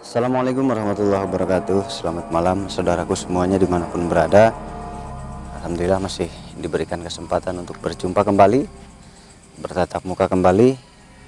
Assalamualaikum warahmatullahi wabarakatuh. Selamat malam saudaraku semuanya dimanapun berada. Alhamdulillah masih diberikan kesempatan untuk berjumpa kembali, bertatap muka kembali.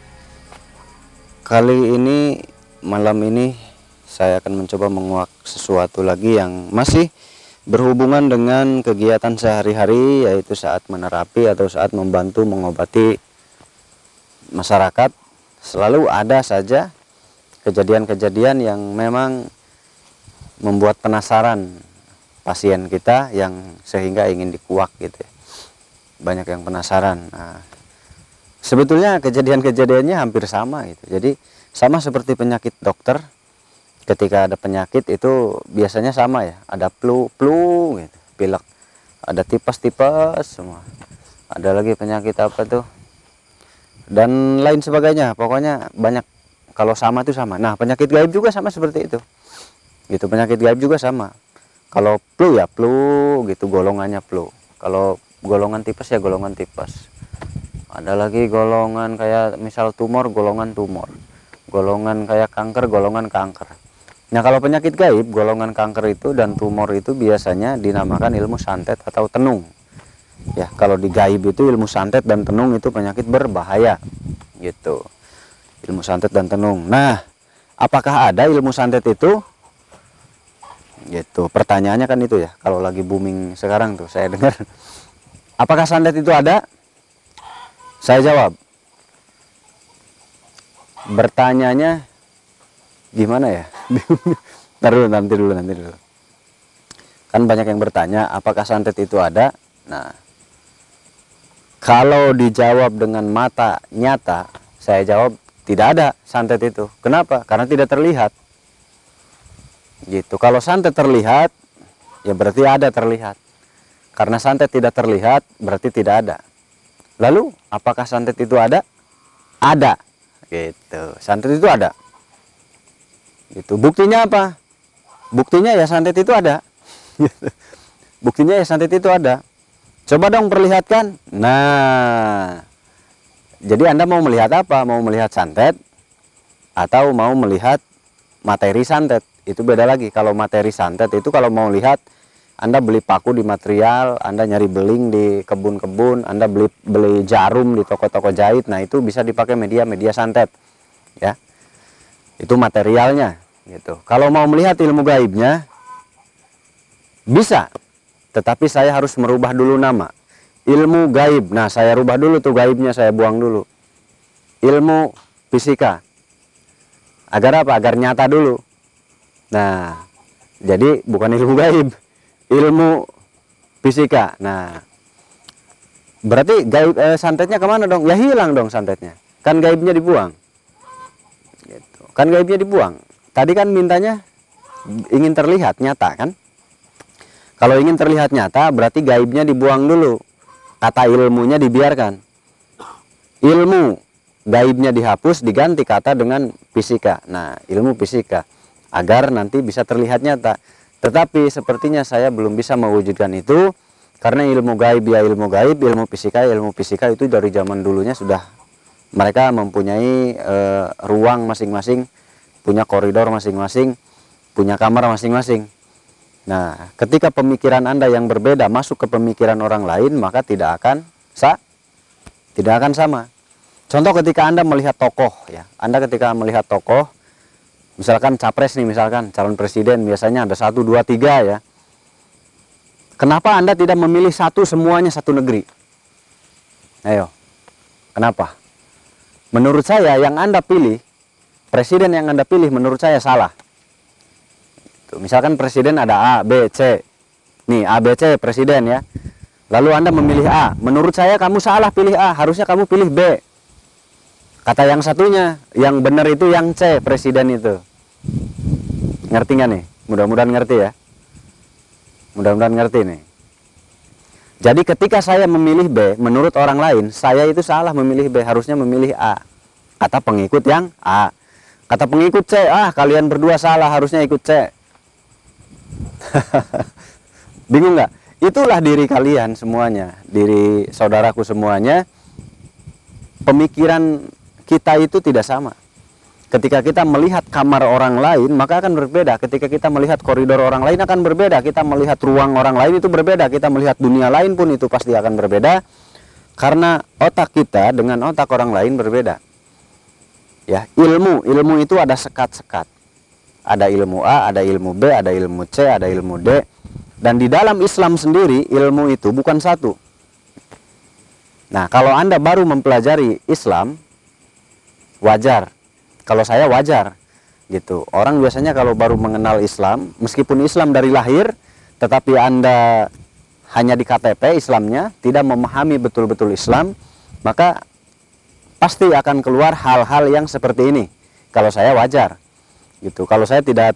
Kali ini, malam ini saya akan mencoba menguak sesuatu lagi yang masih berhubungan dengan kegiatan sehari-hari, yaitu saat menerapi atau saat membantu mengobati masyarakat. Selalu ada saja kejadian-kejadian yang memang membuat penasaran pasien kita, yang sehingga ingin dikuak gitu ya. Banyak yang penasaran. Nah, sebetulnya kejadian-kejadiannya hampir sama gitu. Jadi sama seperti penyakit dokter. Ketika ada penyakit itu biasanya sama ya. Ada flu gitu, pilek. Ada tipes semua. Ada lagi penyakit apa tuh? Dan lain sebagainya. Pokoknya banyak. Kalau sama itu sama. Nah, penyakit gaib juga sama seperti itu. Gitu, penyakit gaib juga sama. Kalau flu ya flu gitu, golongannya flu. Kalau golongan tipes ya golongan tipes. Ada lagi golongan kayak misal tumor, golongan tumor. Golongan kayak kanker, golongan kanker. Nah, kalau penyakit gaib, golongan kanker itu dan tumor itu biasanya dinamakan ilmu santet atau tenung. Ya, kalau di gaib itu ilmu santet dan tenung itu penyakit berbahaya. Gitu. Ilmu santet dan tenung. Nah, apakah ada ilmu santet itu? Gitu. Pertanyaannya kan itu ya. Kalau lagi booming sekarang tuh saya dengar. Apakah santet itu ada? Saya jawab. Bertanyanya gimana ya? nanti dulu. Kan banyak yang bertanya, apakah santet itu ada? Nah, kalau dijawab dengan mata nyata, saya jawab tidak ada santet itu. Kenapa? Karena tidak terlihat. Gitu. Kalau santet terlihat, ya berarti ada terlihat. Karena santet tidak terlihat, berarti tidak ada. Lalu, apakah santet itu ada? Ada. Gitu. Santet itu ada. Gitu. Buktinya apa? Buktinya ya santet itu ada. Buktinya ya santet itu ada. Coba dong perlihatkan. Nah, jadi Anda mau melihat apa? Mau melihat santet atau mau melihat materi santet? Itu beda lagi. Kalau materi santet itu kalau mau lihat, Anda beli paku di material, Anda nyari beling di kebun-kebun, Anda beli jarum di toko-toko jahit. Nah, itu bisa dipakai media santet. Ya. Itu materialnya gitu. Kalau mau melihat ilmu gaibnya bisa. Tetapi saya harus merubah dulu nama. Ilmu gaib. Nah, saya rubah dulu tuh gaibnya, saya buang dulu. Ilmu fisika. Agar apa? Agar nyata dulu. Nah, jadi bukan ilmu gaib, ilmu fisika. Nah, berarti gaib santetnya kemana dong? Ya hilang dong santetnya. Kan gaibnya dibuang. Gitu. Kan gaibnya dibuang. Tadi kan mintanya ingin terlihat nyata kan? Kalau ingin terlihat nyata, berarti gaibnya dibuang dulu. Kata ilmunya dibiarkan. Ilmu gaibnya dihapus, diganti kata dengan fisika. Nah, ilmu fisika. Agar nanti bisa terlihat nyata. Tetapi sepertinya saya belum bisa mewujudkan itu. Karena ilmu gaib ya ilmu gaib, ilmu fisika itu dari zaman dulunya sudah. Mereka mempunyai ruang masing-masing. Punya koridor masing-masing. Punya kamar masing-masing. Nah, ketika pemikiran Anda yang berbeda masuk ke pemikiran orang lain, maka tidak akan sama. Contoh ketika Anda melihat tokoh ya. Anda ketika melihat tokoh, misalkan capres nih, misalkan calon presiden, biasanya ada 1, 2, 3 ya. Kenapa Anda tidak memilih satu semuanya satu negeri? Ayo. Kenapa? Menurut saya yang Anda pilih, presiden yang Anda pilih menurut saya salah. Misalkan presiden ada A, B, C. Nih, A, B, C presiden ya. Lalu Anda memilih A. Menurut saya kamu salah pilih A, harusnya kamu pilih B. Kata yang satunya, yang benar itu yang C, presiden itu. Ngerti nggak nih? Mudah-mudahan ngerti ya. Mudah-mudahan ngerti nih. Jadi ketika saya memilih B, menurut orang lain, saya itu salah memilih B, harusnya memilih A. Kata pengikut yang A. Kata pengikut C, kalian berdua salah, harusnya ikut C. Bingung nggak? Itulah diri kalian semuanya, diri saudaraku semuanya. Pemikiran kita itu tidak sama. Ketika kita melihat kamar orang lain, maka akan berbeda. Ketika kita melihat koridor orang lain akan berbeda. Kita melihat ruang orang lain itu berbeda. Kita melihat dunia lain pun itu pasti akan berbeda. Karena otak kita dengan otak orang lain berbeda. Ya, ilmu itu ada sekat-sekat. Ada ilmu A, ada ilmu B, ada ilmu C, ada ilmu D. Dan di dalam Islam sendiri ilmu itu bukan satu. Nah, kalau Anda baru mempelajari Islam, wajar. Kalau saya wajar gitu. Orang biasanya kalau baru mengenal Islam, meskipun Islam dari lahir, tetapi Anda hanya di KTP Islamnya, tidak memahami betul-betul Islam, maka pasti akan keluar hal-hal yang seperti ini. Kalau saya wajar gitu. Kalau saya tidak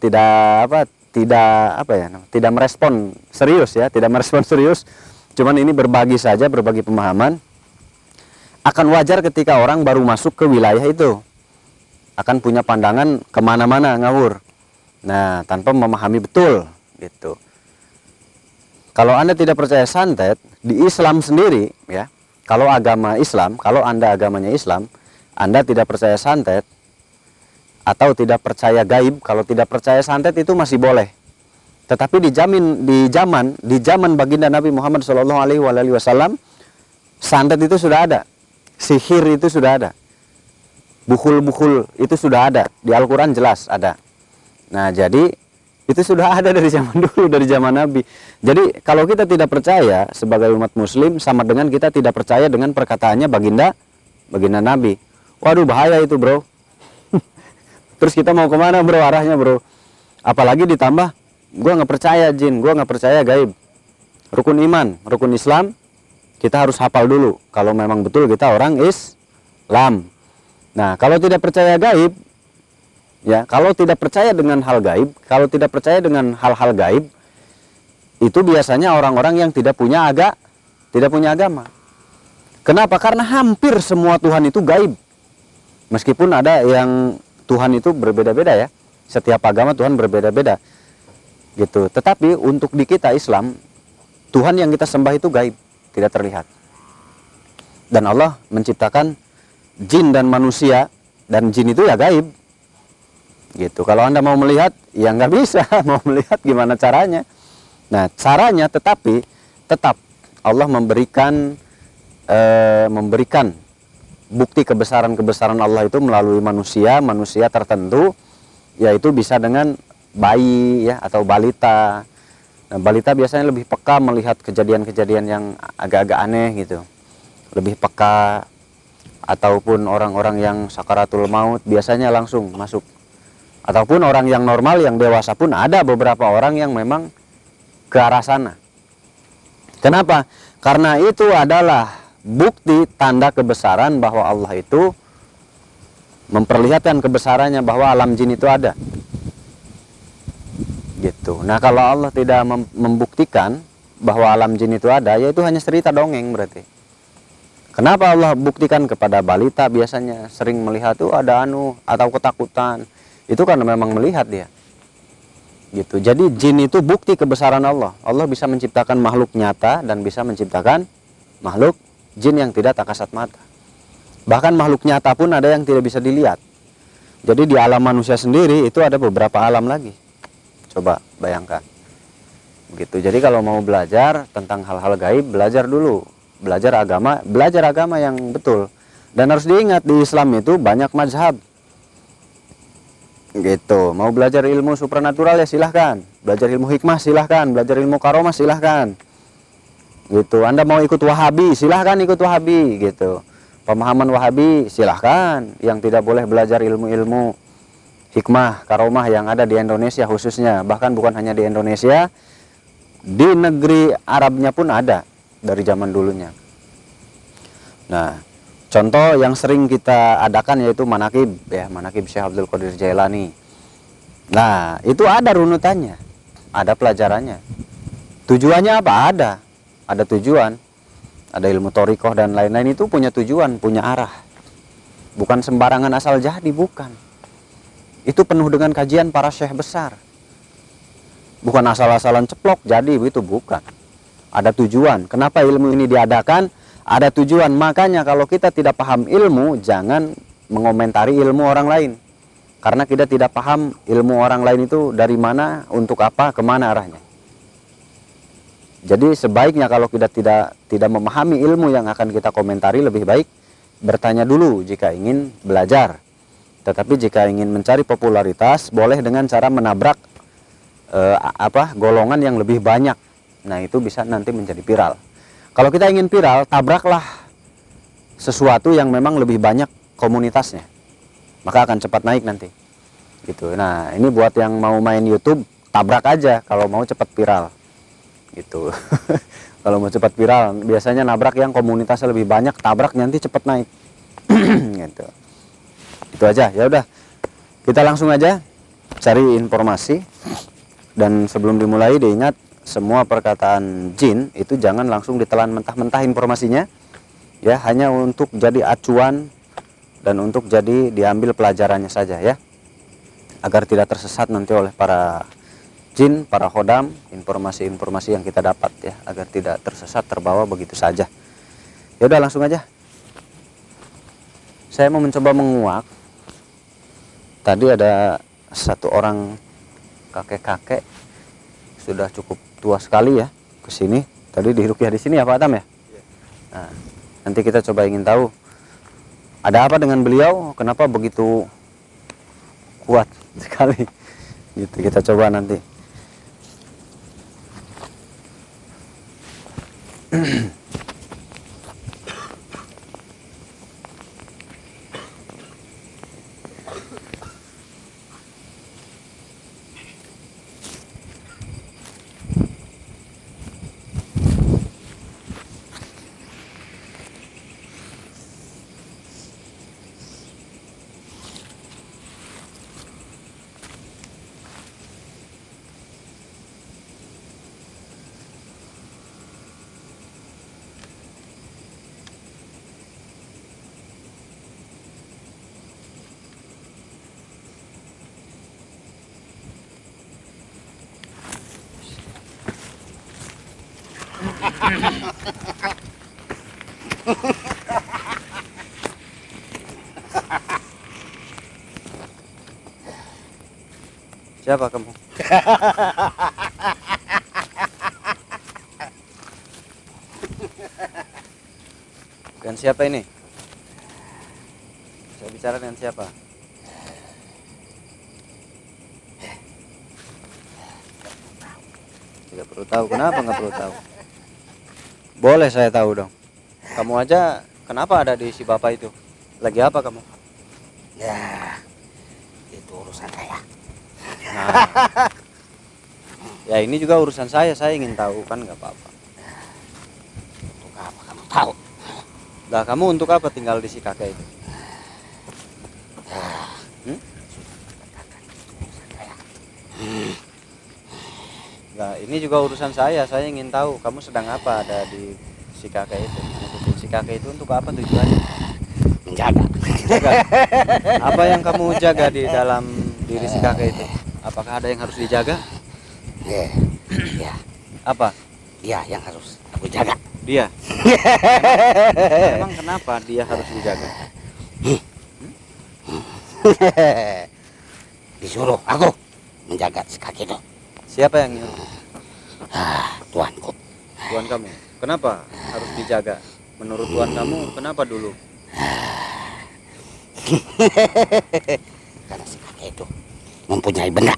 merespon serius ya, tidak merespon serius. Cuman ini berbagi saja, berbagi pemahaman. Akan wajar ketika orang baru masuk ke wilayah itu, akan punya pandangan kemana-mana ngawur. Nah, tanpa memahami betul gitu. Kalau Anda tidak percaya santet, di Islam sendiri ya, kalau agama Islam, kalau Anda agamanya Islam, Anda tidak percaya santet atau tidak percaya gaib, kalau tidak percaya santet itu masih boleh. Tetapi di zaman baginda Nabi Muhammad SAW, santet itu sudah ada, sihir itu sudah ada. Bukhul itu sudah ada, di Al-Quran jelas ada. Nah, jadi itu sudah ada dari zaman dulu, dari zaman Nabi. Jadi kalau kita tidak percaya sebagai umat muslim, sama dengan kita tidak percaya dengan perkataannya baginda Nabi. Waduh, bahaya itu bro. Terus kita mau kemana bro arahnya bro? Apalagi ditambah, gue nggak percaya jin, gue nggak percaya gaib. Rukun iman, rukun Islam, kita harus hafal dulu. Kalau memang betul kita orang Islam. Nah, kalau tidak percaya gaib, ya, kalau tidak percaya dengan hal gaib, kalau tidak percaya dengan hal-hal gaib, itu biasanya orang-orang yang tidak punya agama. Kenapa? Karena hampir semua Tuhan itu gaib. Meskipun ada yang Tuhan itu berbeda-beda ya. Setiap agama Tuhan berbeda-beda. Gitu. Tetapi untuk di kita Islam, Tuhan yang kita sembah itu gaib, tidak terlihat. Dan Allah menciptakan jin dan manusia, dan jin itu ya gaib gitu. Kalau Anda mau melihat ya nggak bisa. Mau melihat gimana caranya? Nah, caranya tetap Allah memberikan bukti kebesaran Allah itu melalui manusia tertentu, yaitu bisa dengan bayi ya, atau balita. Nah, balita biasanya lebih peka melihat kejadian-kejadian yang agak-agak aneh gitu, lebih peka. Ataupun orang-orang yang sakaratul maut biasanya langsung masuk. Ataupun orang yang normal, yang dewasa pun ada beberapa orang yang memang ke arah sana. Kenapa? Karena itu adalah bukti tanda kebesaran bahwa Allah itu memperlihatkan kebesarannya, bahwa alam jin itu ada. Gitu. Nah, kalau Allah tidak membuktikan bahwa alam jin itu ada, ya itu hanya cerita dongeng berarti. Kenapa Allah buktikan kepada balita biasanya sering melihat tuh ada atau ketakutan? Itu karena memang melihat dia. Gitu. Jadi jin itu bukti kebesaran Allah. Allah bisa menciptakan makhluk nyata dan bisa menciptakan makhluk jin yang tidak tak kasat mata. Bahkan makhluk nyata pun ada yang tidak bisa dilihat. Jadi di alam manusia sendiri itu ada beberapa alam lagi. Coba bayangkan. Gitu. Jadi kalau mau belajar tentang hal-hal gaib, belajar dulu. Belajar agama yang betul. Dan harus diingat, di Islam itu banyak mazhab. Gitu. Mau belajar ilmu supranatural ya silahkan. Belajar ilmu hikmah silahkan. Belajar ilmu karomah silahkan. Gitu. Anda mau ikut Wahabi silahkan ikut Wahabi. Gitu. Pemahaman Wahabi silahkan. Yang tidak boleh belajar ilmu-ilmu hikmah, karomah yang ada di Indonesia khususnya. Bahkan bukan hanya di Indonesia, di negeri Arabnya pun ada. Dari zaman dulunya. Nah, contoh yang sering kita adakan yaitu manakib ya, manakib Syekh Abdul Qadir Jailani. Nah, itu ada runutannya, ada pelajarannya. Tujuannya apa? Ada tujuan. Ada ilmu thoriqoh dan lain-lain, itu punya tujuan, punya arah. Bukan sembarangan asal jadi, bukan. Itu penuh dengan kajian para syekh besar. Bukan asal-asalan ceplok jadi, itu bukan. Ada tujuan. Kenapa ilmu ini diadakan? Ada tujuan. Makanya kalau kita tidak paham ilmu, jangan mengomentari ilmu orang lain. Karena kita tidak paham ilmu orang lain itu dari mana, untuk apa, kemana arahnya. Jadi sebaiknya kalau kita tidak memahami ilmu yang akan kita komentari, lebih baik bertanya dulu jika ingin belajar. Tetapi jika ingin mencari popularitas, boleh dengan cara menabrak golongan yang lebih banyak. Nah, itu bisa nanti menjadi viral. Kalau kita ingin viral, tabraklah sesuatu yang memang lebih banyak komunitasnya, maka akan cepat naik nanti. Gitu. Nah, ini buat yang mau main YouTube, tabrak aja kalau mau cepat viral. Gitu. Kalau mau cepat viral, biasanya nabrak yang komunitasnya lebih banyak, tabrak nanti cepat naik. Gitu. Itu aja. Ya udah, kita langsung aja cari informasi. Dan sebelum dimulai, diingat semua perkataan jin itu jangan langsung ditelan mentah-mentah informasinya, ya, hanya untuk jadi acuan dan untuk jadi diambil pelajarannya saja, ya, agar tidak tersesat nanti oleh para jin, para khodam, informasi-informasi yang kita dapat, ya, agar tidak tersesat, terbawa begitu saja. Ya udah, langsung aja. Saya mau mencoba menguak. Tadi ada satu orang kakek-kakek, sudah cukup tua sekali, ya, ke sini. Tadi diruqyah di sini ya Pak Atam, ya? Nah, nanti kita coba ingin tahu ada apa dengan beliau, kenapa begitu kuat sekali. Gitu, kita coba nanti. Siapa kamu? Dan siapa ini? Saya bicara dengan siapa? Tidak perlu tahu. Kenapa nggak perlu tahu? Boleh saya tahu dong. Kamu aja kenapa ada di si bapak itu? Lagi apa kamu? Ya, itu urusan saya. Nah, ya ini juga urusan saya ingin tahu, kan nggak apa-apa. Untuk apa kamu tahu? Lah, kamu untuk apa tinggal di si kakek itu? Nah, ini juga urusan saya ingin tahu kamu sedang apa ada di si kakek itu. Ngikutin si kakek itu untuk apa tujuannya? Menjaga. Jaga. Apa yang kamu jaga di dalam diri si kakek itu? Apakah ada yang harus dijaga? Ya. Apa? Dia yang harus aku jaga. Dia? Emang kenapa dia harus dijaga? Disuruh aku menjaga si kaki itu. Siapa yang nyuruh? Tuanku. Tuan kamu. Kenapa harus dijaga? Menurut tuan kamu, kenapa dulu? Karena si kakek itu mempunyai benda.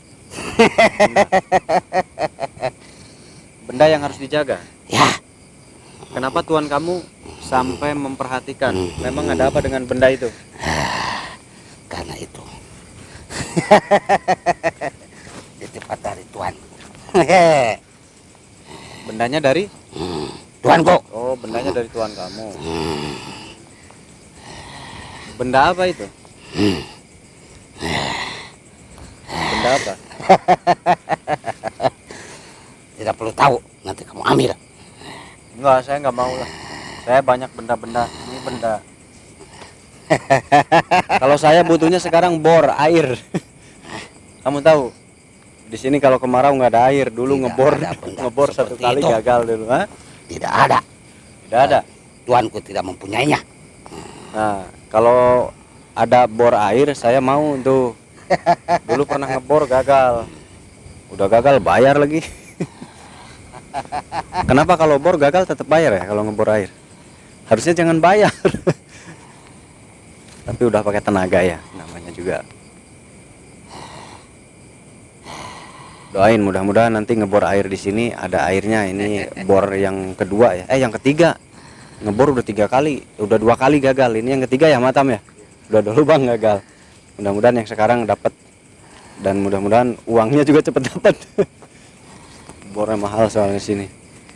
Benda yang harus dijaga? Ya. Kenapa tuan kamu sampai memperhatikan? Memang ada apa dengan benda itu? Karena itu titipan dari tuanku. Bendanya dari? Tuanku. Oh, bendanya dari tuan kamu. Benda apa itu? Benda apa? Tidak perlu tahu, nanti kamu ambil. Enggak, saya nggak mau lah. Saya banyak benda-benda. Ini benda. Kalau saya butuhnya sekarang bor air. Kamu tahu? Di sini kalau kemarau nggak ada air. Dulu ngebor satu kali itu. Gagal dulu. Hah? Tidak ada. Tidak ada. Tuanku tidak mempunyainya. Nah, kalau ada bor air, saya mau tuh. Dulu pernah ngebor gagal. Udah gagal bayar lagi. Kenapa kalau bor gagal tetap bayar ya kalau ngebor air? Harusnya jangan bayar. Tapi udah pakai tenaga ya, namanya juga. Doain mudah-mudahan nanti ngebor air di sini ada airnya. Ini bor yang kedua ya, yang ketiga. Ngebor udah 3 kali, udah 2 kali gagal. Ini yang ketiga ya Matam ya. Udah dulu bang gagal. Mudah-mudahan yang sekarang dapat dan mudah-mudahan uangnya juga cepet dapat. Bornya mahal soalnya sini.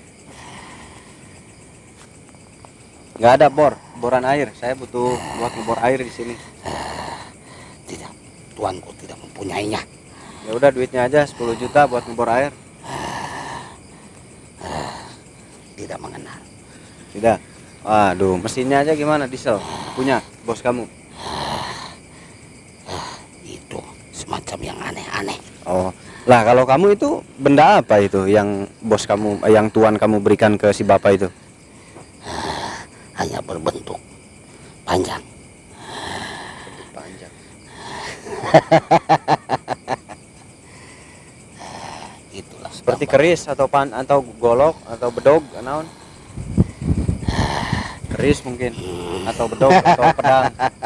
Nggak ada boran air. Saya butuh buat ngebor air di sini. Tidak, tuanku tidak mempunyainya. Ya udah duitnya aja 10 juta buat ngebor air. Tidak mengenal. Tidak. Waduh, mesinnya aja gimana, diesel? Punya bos kamu? Itu semacam yang aneh-aneh. Oh, lah kalau kamu itu benda apa itu yang bos kamu, yang tuan kamu berikan ke si bapak itu? Hanya berbentuk panjang. Panjang. Itulah Seperti gambar. keris atau golok atau bedog, naon? Keris mungkin atau bedog atau pedang.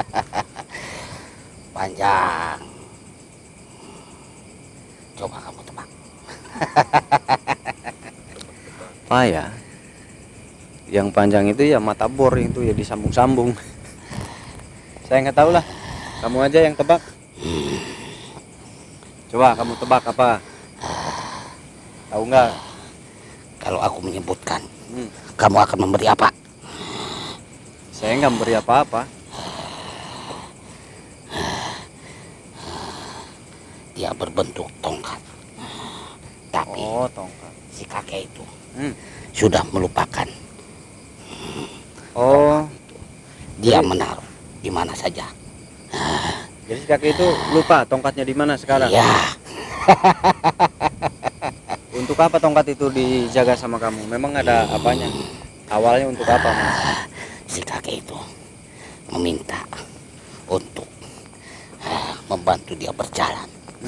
Panjang. Coba kamu tebak. Apa ya? Yang panjang itu ya mata bor, itu ya disambung-sambung. Saya nggak tahu lah. Kamu aja yang tebak. Coba kamu tebak apa? Tahu nggak? Kalau aku menyebutkan, kamu akan memberi apa? Saya nggak memberi apa-apa. Dia berbentuk tongkat. Tapi Oh, tongkat. si kakek itu Hmm. sudah melupakan. Oh, Dia Jadi- menaruh di mana saja. jadi si kakek itu lupa tongkatnya di mana sekarang. Ya, Untuk apa tongkat itu dijaga sama kamu? Memang ada apanya? Awalnya untuk apa, Mas? si kakek itu meminta untuk membantu dia berjalan.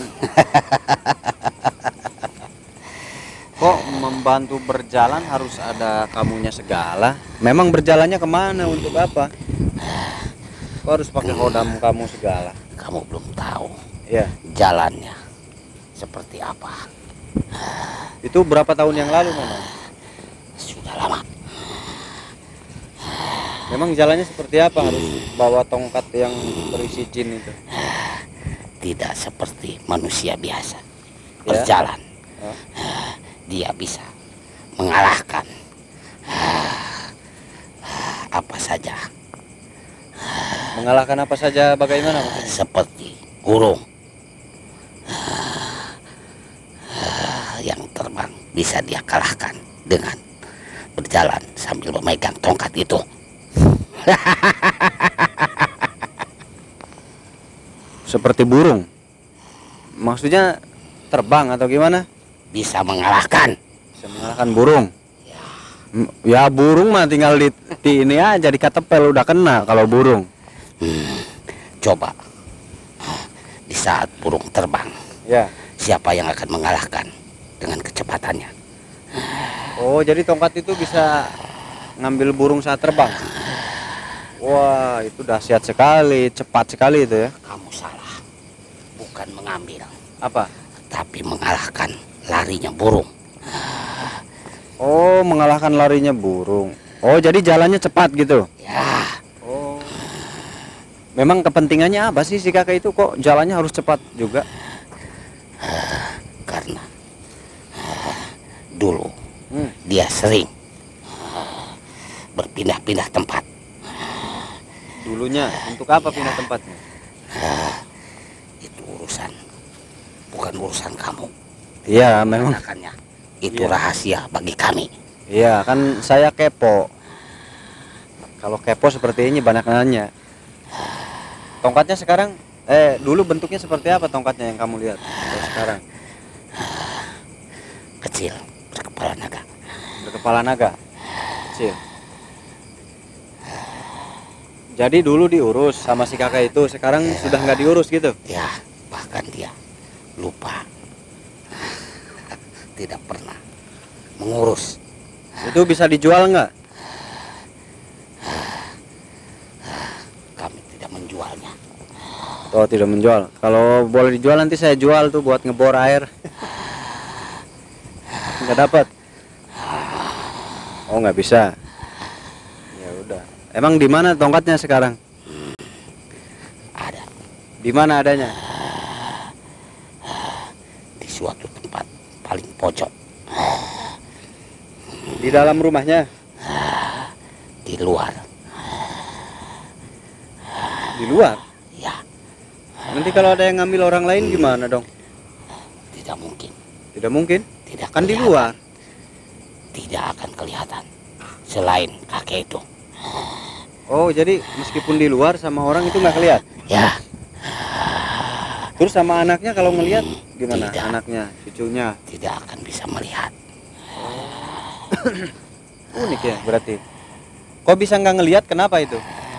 Kok membantu berjalan harus ada kamunya segala? Memang berjalannya kemana? Untuk apa? Kok harus pakai hodam kamu segala? Kamu belum tahu Ya, jalannya seperti apa. itu berapa tahun yang lalu memang? Sudah lama. Memang jalannya seperti apa? Harus bawa tongkat yang berisi jin itu? Tidak seperti manusia biasa Ya. berjalan. Oh. Dia bisa mengalahkan apa saja, Mengalahkan apa saja bagaimana maksudnya? seperti burung yang terbang bisa dia kalahkan dengan berjalan sambil memegang tongkat itu. Seperti burung? Maksudnya terbang atau gimana? Bisa mengalahkan. Bisa mengalahkan burung? Ya burung mah tinggal di ini aja, di katepel udah kena kalau burung. Coba di saat burung terbang, Ya. siapa yang akan mengalahkan dengan kecepatannya? Oh, jadi tongkat itu bisa ngambil burung saat terbang? Wah, itu dahsyat sekali, cepat sekali itu ya. Kamu salah, bukan mengambil, Apa? tapi mengalahkan larinya burung. Oh, mengalahkan larinya burung. Oh, jadi jalannya cepat gitu. Ya, Oh. Memang kepentingannya apa sih si kakek itu kok jalannya harus cepat juga? karena dulu Hmm. dia sering berpindah-pindah tempat. Dulunya untuk apa pindah tempatnya? Itu urusan, bukan urusan kamu. Iya, memang. Mengatakannya itu Iya. rahasia bagi kami. Iya, kan saya kepo. Kalau kepo seperti ini banyak nanya. Tongkatnya sekarang, dulu bentuknya seperti apa tongkatnya yang kamu lihat? Kalau sekarang Kecil, berkepala naga. berkepala naga, kecil. Jadi dulu diurus sama si kakak itu, sekarang sudah nggak diurus gitu. Ya, bahkan bahkan dia lupa, tidak pernah mengurus. Itu bisa dijual nggak? Kami tidak menjualnya. Oh, tidak menjual. Kalau boleh dijual nanti saya jual tuh buat ngebor air. Nggak dapat. Oh, nggak bisa. Ya udah. Emang di mana tongkatnya sekarang? Ada Di mana adanya? di suatu tempat paling pojok. Di dalam rumahnya? Di luar. Di luar? Ya, Nanti kalau ada yang ngambil orang lain gimana dong? tidak mungkin. Tidak mungkin. Tidak Kan di kelihatan. luar. Tidak akan kelihatan selain kakek itu. Oh, jadi meskipun di luar sama orang itu nggak kelihatan. Ya, Terus sama anaknya kalau ngelihat gimana? Tidak. Anaknya, cucunya. tidak akan bisa melihat. Unik ya berarti. Kok bisa nggak ngelihat? Kenapa itu?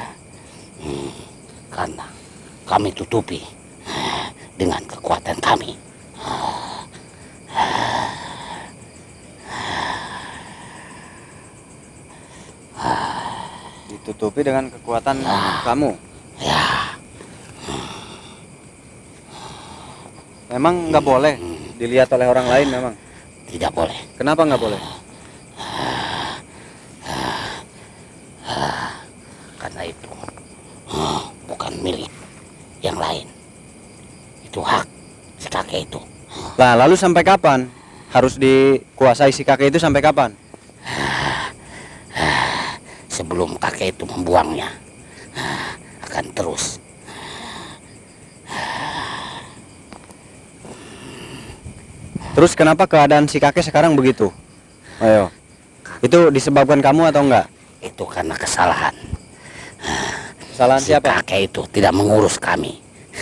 Karena kami tutupi dengan kekuatan kami. Ditutupi dengan kekuatan kamu. Ya, Memang nggak boleh dilihat oleh orang lain memang. tidak boleh. Kenapa nggak boleh? Karena itu bukan milik yang lain. Itu hak si kakek itu. Lah, lalu sampai kapan harus dikuasai si kakek itu, sampai kapan? Sebelum kakek itu membuangnya, akan terus. Terus kenapa keadaan si kakek sekarang begitu? Ayo. Itu disebabkan kamu atau enggak? Itu karena kesalahan. Kesalahan Si siapa? kakek itu tidak mengurus kami.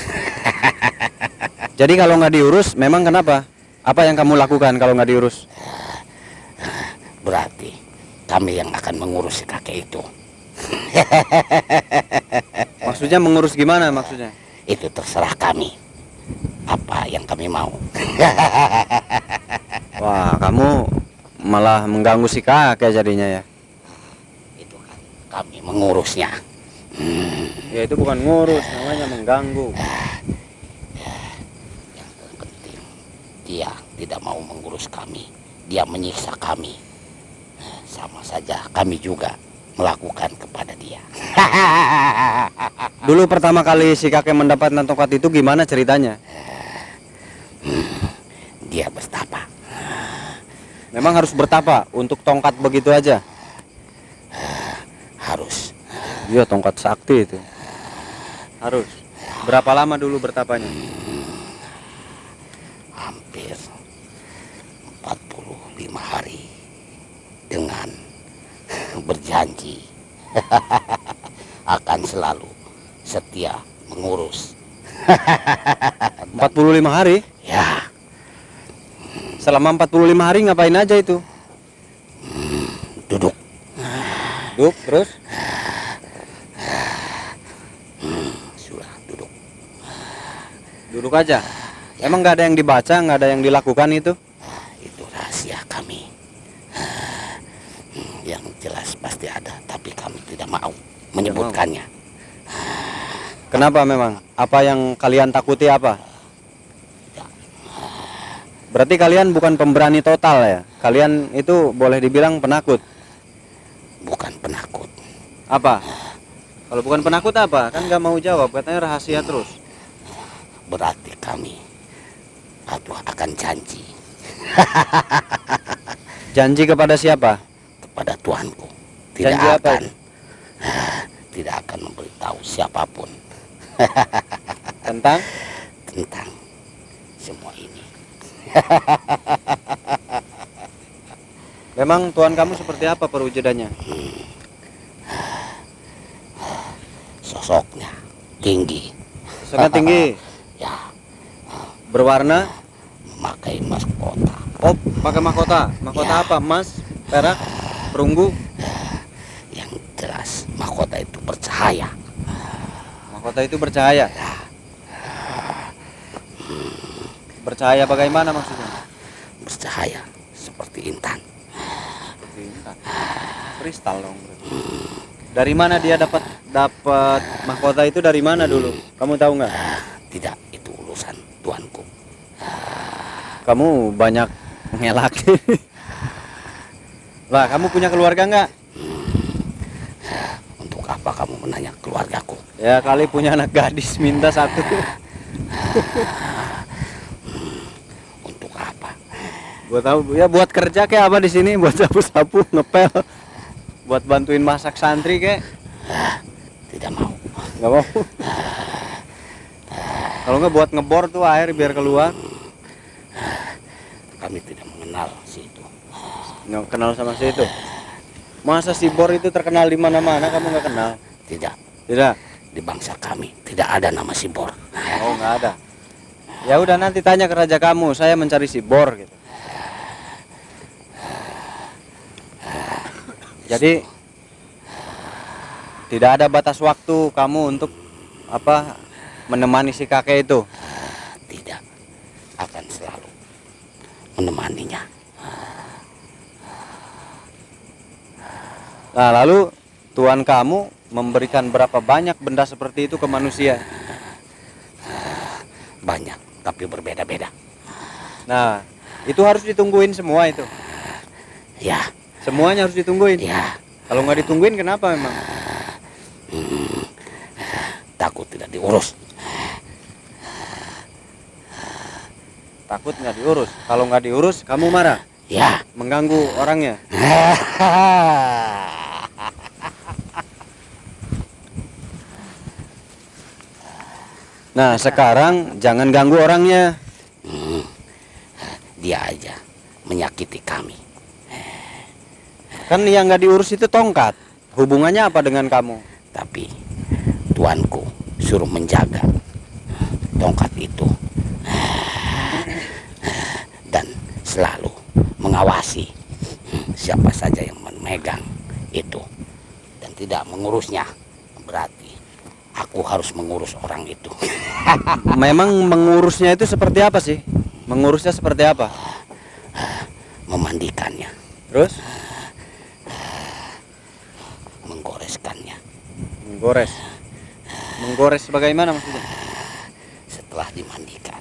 Jadi kalau nggak diurus, memang kenapa? Apa yang kamu lakukan kalau nggak diurus? Berarti kami yang akan mengurus si kakek itu. Maksudnya mengurus gimana maksudnya? Itu terserah kami. Apa yang kami mau. Wah, kamu malah mengganggu si kakek jadinya ya. Itu kan kami mengurusnya. Ya itu bukan ngurus, namanya mengganggu. Yang terpenting, dia tidak mau mengurus kami. Dia menyiksa kami. Sama saja kami juga melakukan kepada dia. Dulu pertama kali si kakek mendapatkan tongkat itu gimana ceritanya? Dia bertapa. Memang harus bertapa untuk tongkat begitu aja? Harus. Iya, tongkat sakti itu. Harus. Berapa lama dulu bertapanya? Hampir 45 hari dengan berjanji akan selalu setia mengurus. 45 hari? Ya, Selama 45 hari ngapain aja itu? duduk. Duduk terus? Sudah duduk. Duduk aja? Emang nggak ada yang dibaca, nggak ada yang dilakukan itu? Itu rahasia kami. Yang jelas pasti ada, tapi kami tidak mau menyebutkannya. Kenapa memang? Apa yang kalian takuti apa? Berarti kalian bukan pemberani total ya? Kalian itu boleh dibilang penakut. Bukan penakut. Apa? Kalau bukan penakut apa? Kan nggak mau jawab, katanya rahasia terus. Berarti kami akan janji Janji kepada siapa? kepada Tuanku. Tidak Janji apa akan itu? tidak akan memberitahu siapapun Tentang? tentang semua ini. Memang Tuhan kamu seperti apa perwujudannya? Sosoknya tinggi. Sosoknya tinggi, Ya, berwarna. memakai mahkota. Oh, pakai mahkota. Mahkota apa? Emas, perak, perunggu. Yang jelas mahkota itu bercahaya. Mahkota itu bercahaya. Bercahaya bagaimana maksudnya? Bercahaya seperti intan. Bintang. Kristal dong berarti. Dari mana dia dapat mahkota itu dari mana dulu? Kamu tahu nggak? Tidak, itu urusan tuanku. Kamu banyak mengelak. Lah, kamu punya keluarga nggak? Untuk apa kamu menanya keluargaku? Ya kali punya anak gadis, minta satu. Untuk apa? Buat tahu ya, buat kerja kayak apa di sini, buat sapu-sapu, ngepel, buat bantuin masak santri kayak. Tidak mau. Nggak mau. Kalau nggak buat ngebor tuh air biar keluar. Kami tidak mengenal si itu. Nggak kenal sama si itu. Masa si bor itu terkenal di mana-mana, kamu nggak kenal? Tidak. Tidak. Di bangsa kami tidak ada nama si Bor. Oh, nggak ada. Ya udah, nanti tanya ke raja kamu, saya mencari si bor gitu. Jadi tidak ada batas waktu kamu untuk apa menemani si kakek itu. Tidak, akan selalu menemaninya. Nah, lalu tuan kamu memberikan berapa banyak benda seperti itu ke manusia? Banyak, tapi berbeda-beda. Nah, itu harus ditungguin semua itu. Ya, Semuanya harus ditungguin. ya. Kalau nggak ditungguin kenapa memang? Takut tidak diurus. Takut nggak diurus. Kalau nggak diurus, kamu marah, Ya. mengganggu orangnya. Nah, sekarang jangan ganggu orangnya. Dia aja menyakiti kami. Kan yang nggak diurus itu tongkat. Hubungannya apa dengan kamu? Tapi tuanku suruh menjaga tongkat itu dan selalu mengawasi siapa saja yang memegang itu dan tidak mengurusnya. Berarti aku harus mengurus orang itu. Memang mengurusnya itu seperti apa sih? Mengurusnya seperti apa? Memandikannya, Terus? menggoreskannya. Menggores. Menggores bagaimana maksudnya? Setelah dimandikan,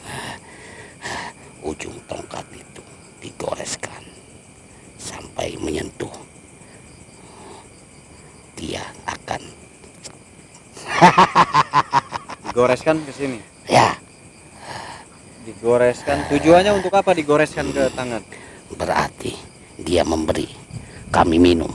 ujung tongkat itu digoreskan sampai menyentuh. Dia akan Digoreskan ke sini. ya Digoreskan. Tujuannya untuk apa digoreskan ke tangan? berarti dia memberi kami minum.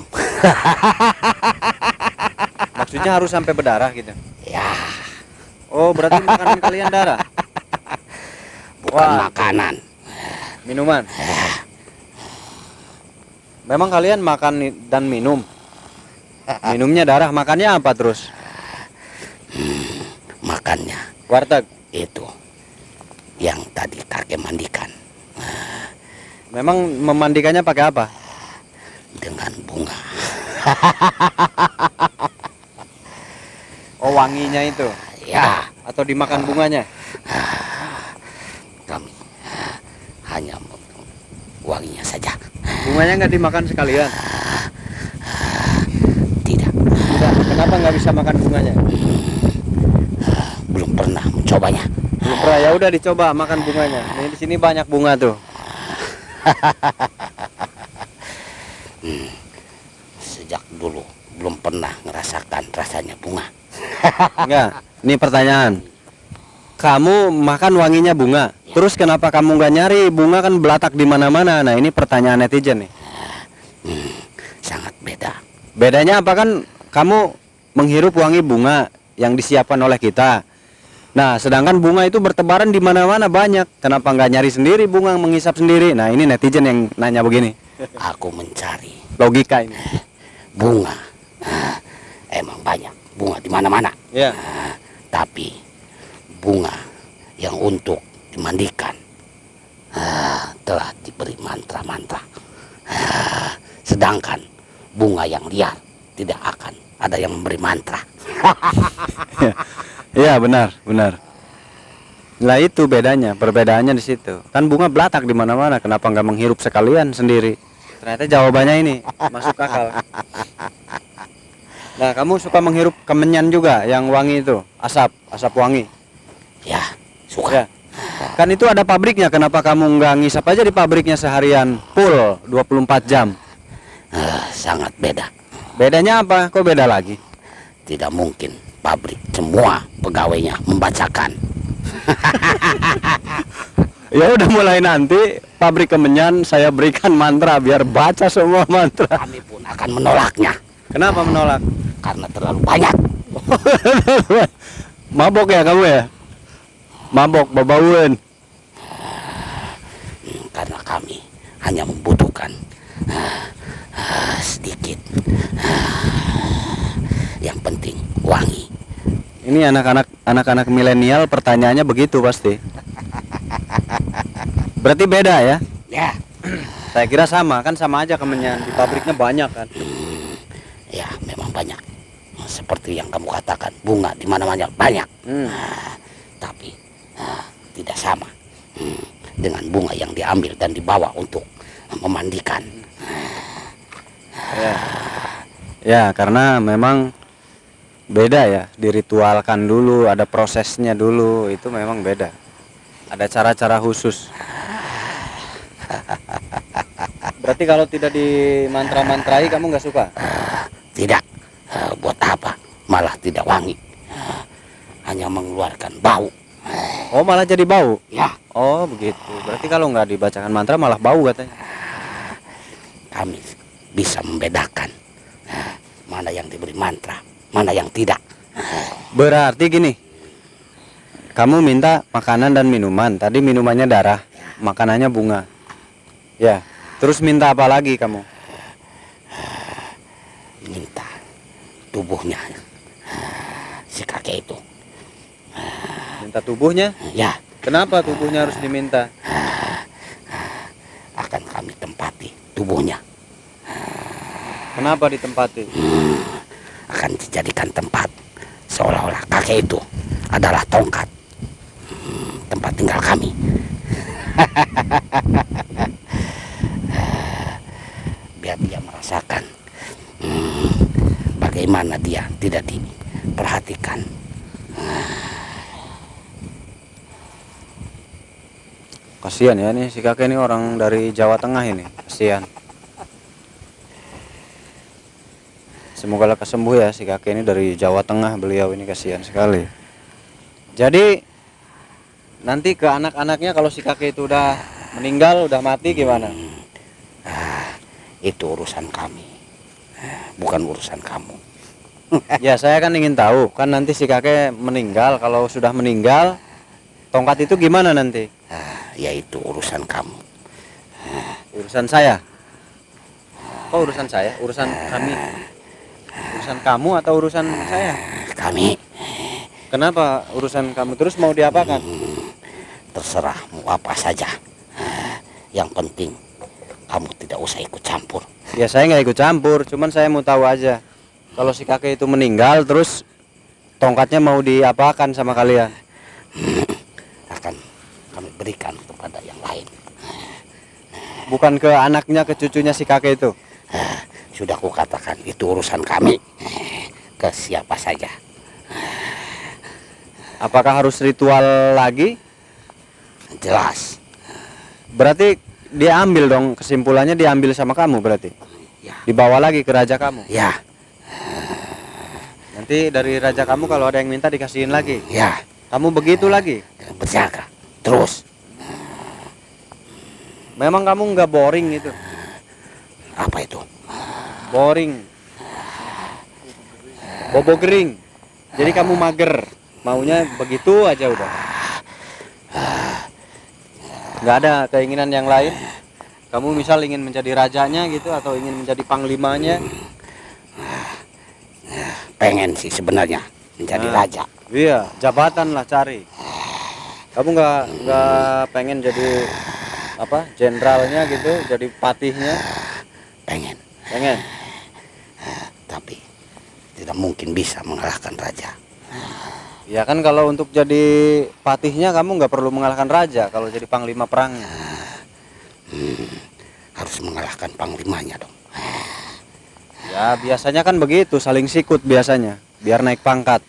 Maksudnya harus sampai berdarah gitu. Ya, Oh, berarti makanan kalian darah. bukan Wah. makanan. Minuman. Memang kalian makan dan minum. Minumnya darah, makannya apa terus? Makannya Warteg. itu yang tadi kakek mandikan Memang memandikannya pakai apa? dengan bunga. Oh, wanginya itu. Ya, Atau dimakan bunganya? kami hanya wanginya saja. Bunganya nggak dimakan sekalian? Tidak, Tidak. Kenapa nggak bisa makan bunganya? belum pernah mencobanya. Belum pernah. Ya udah dicoba makan bunganya. Nih di sini banyak bunga tuh. Sejak dulu belum pernah ngerasakan rasanya bunga. Enggak. Ini pertanyaan. Kamu makan wanginya bunga. Terus kenapa kamu nggak nyari? Bunga kan belatak di mana-mana. Nah, ini pertanyaan netizen nih. Sangat beda. Bedanya apa, kan kamu menghirup wangi bunga yang disiapkan oleh kita. Nah, sedangkan bunga itu bertebaran di mana-mana banyak. Kenapa nggak nyari sendiri bunga, menghisap sendiri? Nah, ini netizen yang nanya begini. Aku mencari Logika ini. bunga. Emang banyak bunga di mana-mana. Ya. Tapi bunga yang untuk dimandikan telah diberi mantra-mantra. Sedangkan bunga yang liar tidak akan ada yang memberi mantra. Iya, benar, benar. Lah itu bedanya, perbedaannya di situ. Kan bunga belatak di mana-mana, kenapa nggak menghirup sekalian sendiri? Ternyata jawabannya ini masuk akal. Nah, kamu suka menghirup kemenyan juga yang wangi itu, asap wangi. Ya, suka. Ya. Kan itu ada pabriknya, kenapa kamu nggak ngisap aja di pabriknya seharian full 24 jam? Sangat beda. Bedanya apa? Kok beda lagi? Tidak mungkin pabrik semua pegawainya membacakan. Ya udah, mulai nanti pabrik kemenyan saya berikan mantra biar baca semua mantra. Kami pun akan menolaknya. Kenapa menolak? Karena terlalu banyak. Mabok ya kamu ya? Mabok, babauan. Karena kami hanya membutuhkan sedikit. Yang penting wangi. Ini anak-anak milenial pertanyaannya begitu pasti. Berarti beda ya? Ya. Saya kira sama, kan sama aja kemenyan. Di pabriknya banyak kan? Ya, memang banyak. Seperti yang kamu katakan, bunga di mana-mana banyak. Tapi tidak sama dengan bunga yang diambil dan dibawa untuk memandikan. Ya, karena memang beda ya, diritualkan dulu, ada prosesnya dulu, itu memang beda. Ada cara-cara khusus. Berarti kalau tidak di mantra-mantrai kamu nggak suka? Tidak. Buat apa? Malah tidak wangi. Hanya mengeluarkan bau. Oh, malah jadi bau? Ya. Oh, begitu. Berarti kalau nggak dibacakan mantra malah bau katanya. Kami bisa membedakan mana yang diberi mantra, mana yang tidak. Berarti gini, kamu minta makanan dan minuman. Tadi minumannya darah, makanannya bunga. Ya, terus minta apa lagi kamu? Minta tubuhnya si kakek itu. Minta tubuhnya? Ya. Kenapa tubuhnya harus diminta? Akan kami tempati tubuhnya. Kenapa ditempati? Akan dijadikan tempat seolah-olah kakek itu adalah tongkat tempat tinggal kami. Biar dia merasakan bagaimana dia tidak diperhatikan. Kasihan ya nih si kakek ini, orang dari Jawa Tengah ini, kasihan. Semoga lekas sembuh ya si kakek ini, dari Jawa Tengah beliau ini, kasihan sekali. Jadi nanti ke anak-anaknya kalau si kakek itu udah meninggal, udah mati gimana? Itu urusan kami, bukan urusan kamu. Ya saya kan ingin tahu, kan nanti si kakek meninggal, kalau sudah meninggal tongkat itu gimana nanti? Yaitu urusan kamu. Urusan saya? Kok urusan saya? Urusan kami? Urusan kamu atau urusan saya? Kami. Kenapa urusan kamu? Terus mau diapakan? Terserah mau apa saja. Yang penting kamu tidak usah ikut campur. Ya saya nggak ikut campur, cuman saya mau tahu aja. Kalau si kakek itu meninggal, terus tongkatnya mau diapakan sama kalian? Akan kami berikan kepada yang lain. Bukan ke anaknya, ke cucunya si kakek itu? Sudah kukatakan itu urusan kami. Ke siapa saja. Apakah harus ritual lagi? Jelas. Berarti dia ambil dong, kesimpulannya diambil sama kamu berarti? Ya. Dibawa lagi ke raja kamu? Ya. Nanti dari raja kamu kalau ada yang minta dikasihin lagi? Ya. Kamu begitu lagi? Berjaga. Terus. Memang kamu nggak boring gitu? Apa itu? Boring. Bobo kering. Jadi kamu mager. Maunya begitu aja udah. Nggak ada keinginan yang lain? Kamu misal ingin menjadi rajanya gitu, atau ingin menjadi panglimanya? Pengen sih sebenarnya menjadi raja. Iya, jabatan lah cari. Kamu nggak pengen jadi apa, jenderalnya gitu, jadi patihnya? Pengen. Pengen. Tapi tidak mungkin bisa mengalahkan raja. Ya kan kalau untuk jadi patihnya kamu nggak perlu mengalahkan raja kalau jadi panglima perangnya. Harus mengalahkan panglimanya dong. Ya biasanya kan begitu, saling sikut biasanya, biar naik pangkat.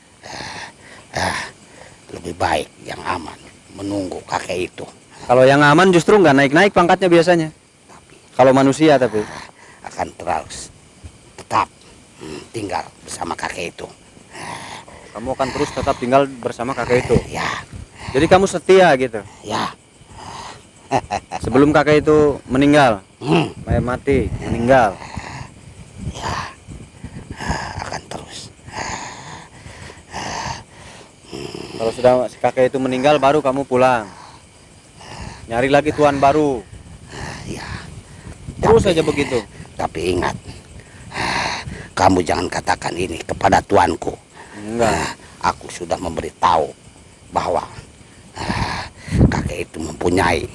Lebih baik yang aman menunggu kakek itu. Kalau yang aman justru nggak naik-naik pangkatnya biasanya. Kalau manusia tapi. Akan terus tetap tinggal bersama kakek itu. Kamu akan terus tetap tinggal bersama kakek itu. Ya, Jadi kamu setia gitu. ya. Sebelum kakek itu meninggal, mati, meninggal. Ya, akan terus. Kalau sudah kakek itu meninggal baru kamu pulang. Nyari lagi tuan baru. Ya, Terus saja begitu. tapi ingat, kamu jangan katakan ini kepada tuanku. Enggak. Aku sudah memberitahu bahwa kakek itu mempunyai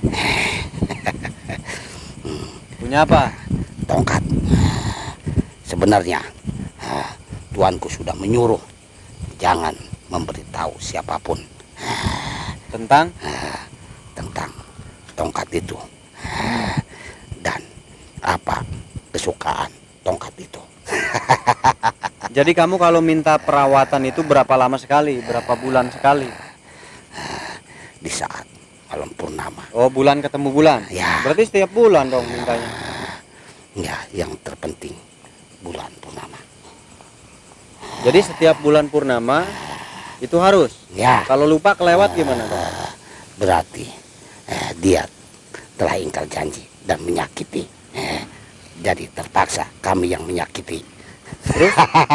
Punya apa? tongkat. Sebenarnya tuanku sudah menyuruh jangan memberitahu siapapun Tentang tentang tongkat itu dan apa kesukaan tongkat itu. jadi kamu kalau minta perawatan itu berapa lama sekali? Berapa bulan sekali? Di saat malam purnama. Oh, bulan ketemu bulan. Ya. Berarti setiap bulan dong mintanya. Ya, yang terpenting bulan purnama. Jadi setiap bulan purnama itu harus. Ya, Kalau lupa kelewat gimana dong? berarti dia telah ingkar janji dan menyakiti. Jadi terpaksa kami yang menyakiti. Terus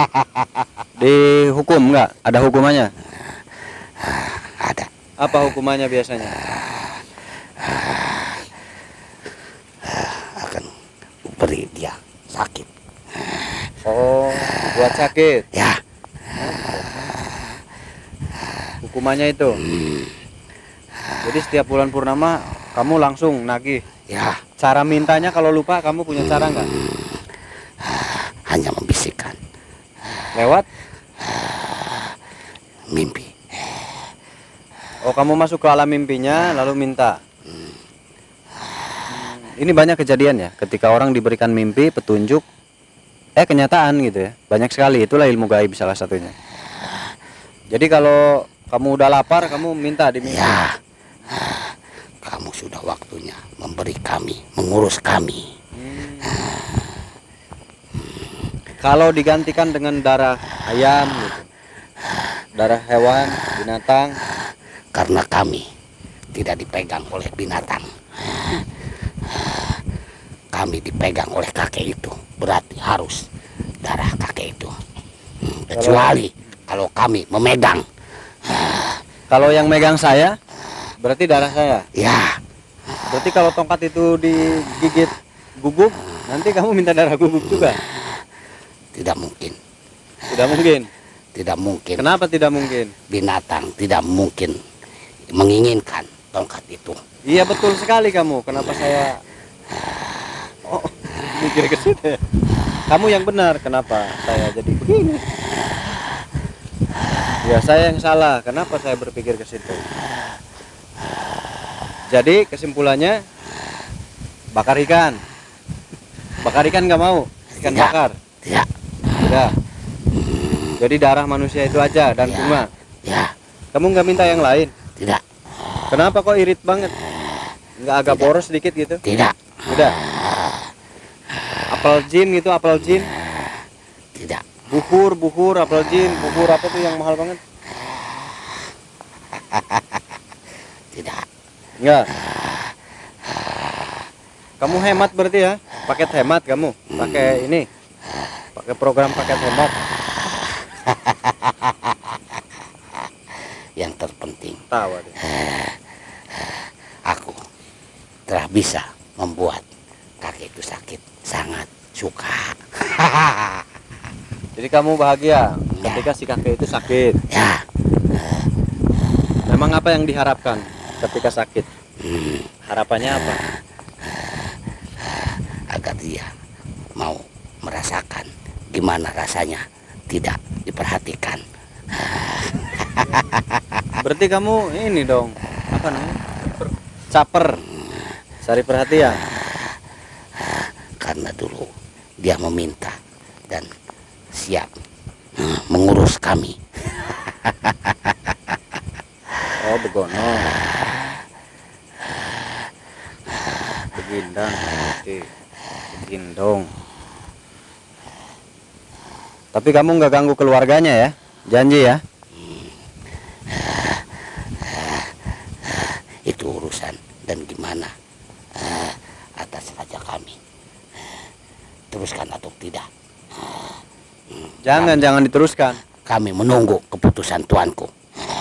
dihukum nggak? Ada hukumannya? Ada. Apa hukumannya biasanya? Akan beri dia sakit. Oh, buat sakit. Ya, Hukumannya itu. Jadi setiap bulan purnama kamu langsung nagih. ya, Cara mintanya kalau lupa kamu punya cara nggak? hanya membisikkan Lewat? mimpi. Oh, kamu masuk ke alam mimpinya lalu minta. Ini banyak kejadian ya, ketika orang diberikan mimpi, petunjuk, kenyataan gitu ya. Banyak sekali, itulah ilmu gaib salah satunya. Jadi kalau kamu udah lapar, kamu minta di mimpi. Ya, kamu sudah waktunya memberi kami, mengurus kami. Kalau digantikan dengan darah ayam gitu, darah hewan, binatang, Karena kami tidak dipegang oleh binatang. Kami dipegang oleh kakek itu. Berarti harus darah kakek itu. Kecuali kalau kami memegang. kalau yang megang saya, berarti darah saya. Ya, Berarti kalau tongkat itu digigit guguk, nanti kamu minta darah guguk juga. tidak mungkin. Tidak mungkin. Tidak mungkin. Kenapa tidak mungkin? Binatang tidak mungkin menginginkan tongkat itu. Iya betul sekali kamu. Kenapa saya mikir ke situ ya? Kamu yang benar. Kenapa saya jadi begini? Ya saya yang salah. Kenapa saya berpikir ke situ? Jadi kesimpulannya bakar ikan. Bakar ikan nggak mau. Ikan Tidak. bakar. Tidak. Udah. Jadi darah manusia itu aja dan Ya. bunga. Ya, Kamu nggak minta yang lain. tidak. Kenapa kok irit banget? Nggak agak Tidak. boros sedikit gitu? Tidak. Udah. Apel jin gitu, apel jin. Tidak. Buhur, apel jin. Buhur apa tuh yang mahal banget? Tidak. Enggak. Kamu hemat berarti ya? Paket hemat kamu. Pakai ini. Pakai program paket hemat. Yang terpenting Tawa deh. aku telah bisa membuat kakek itu sakit. Sangat suka. Jadi kamu bahagia ketika si kakek itu sakit. Ya, Memang apa yang diharapkan ketika sakit? Harapannya apa? agar dia mau merasakan gimana rasanya tidak diperhatikan. Berarti kamu ini dong, apa namanya? Caper, cari perhatian. Karena dulu dia meminta dan siap mengurus kami. Oh, begono. Begindang, oke. Begindong. Tapi kamu nggak ganggu keluarganya ya? Janji ya? Itu urusan dan gimana atas raja kami. Teruskan atau tidak? Jangan diteruskan. Kami menunggu keputusan tuanku.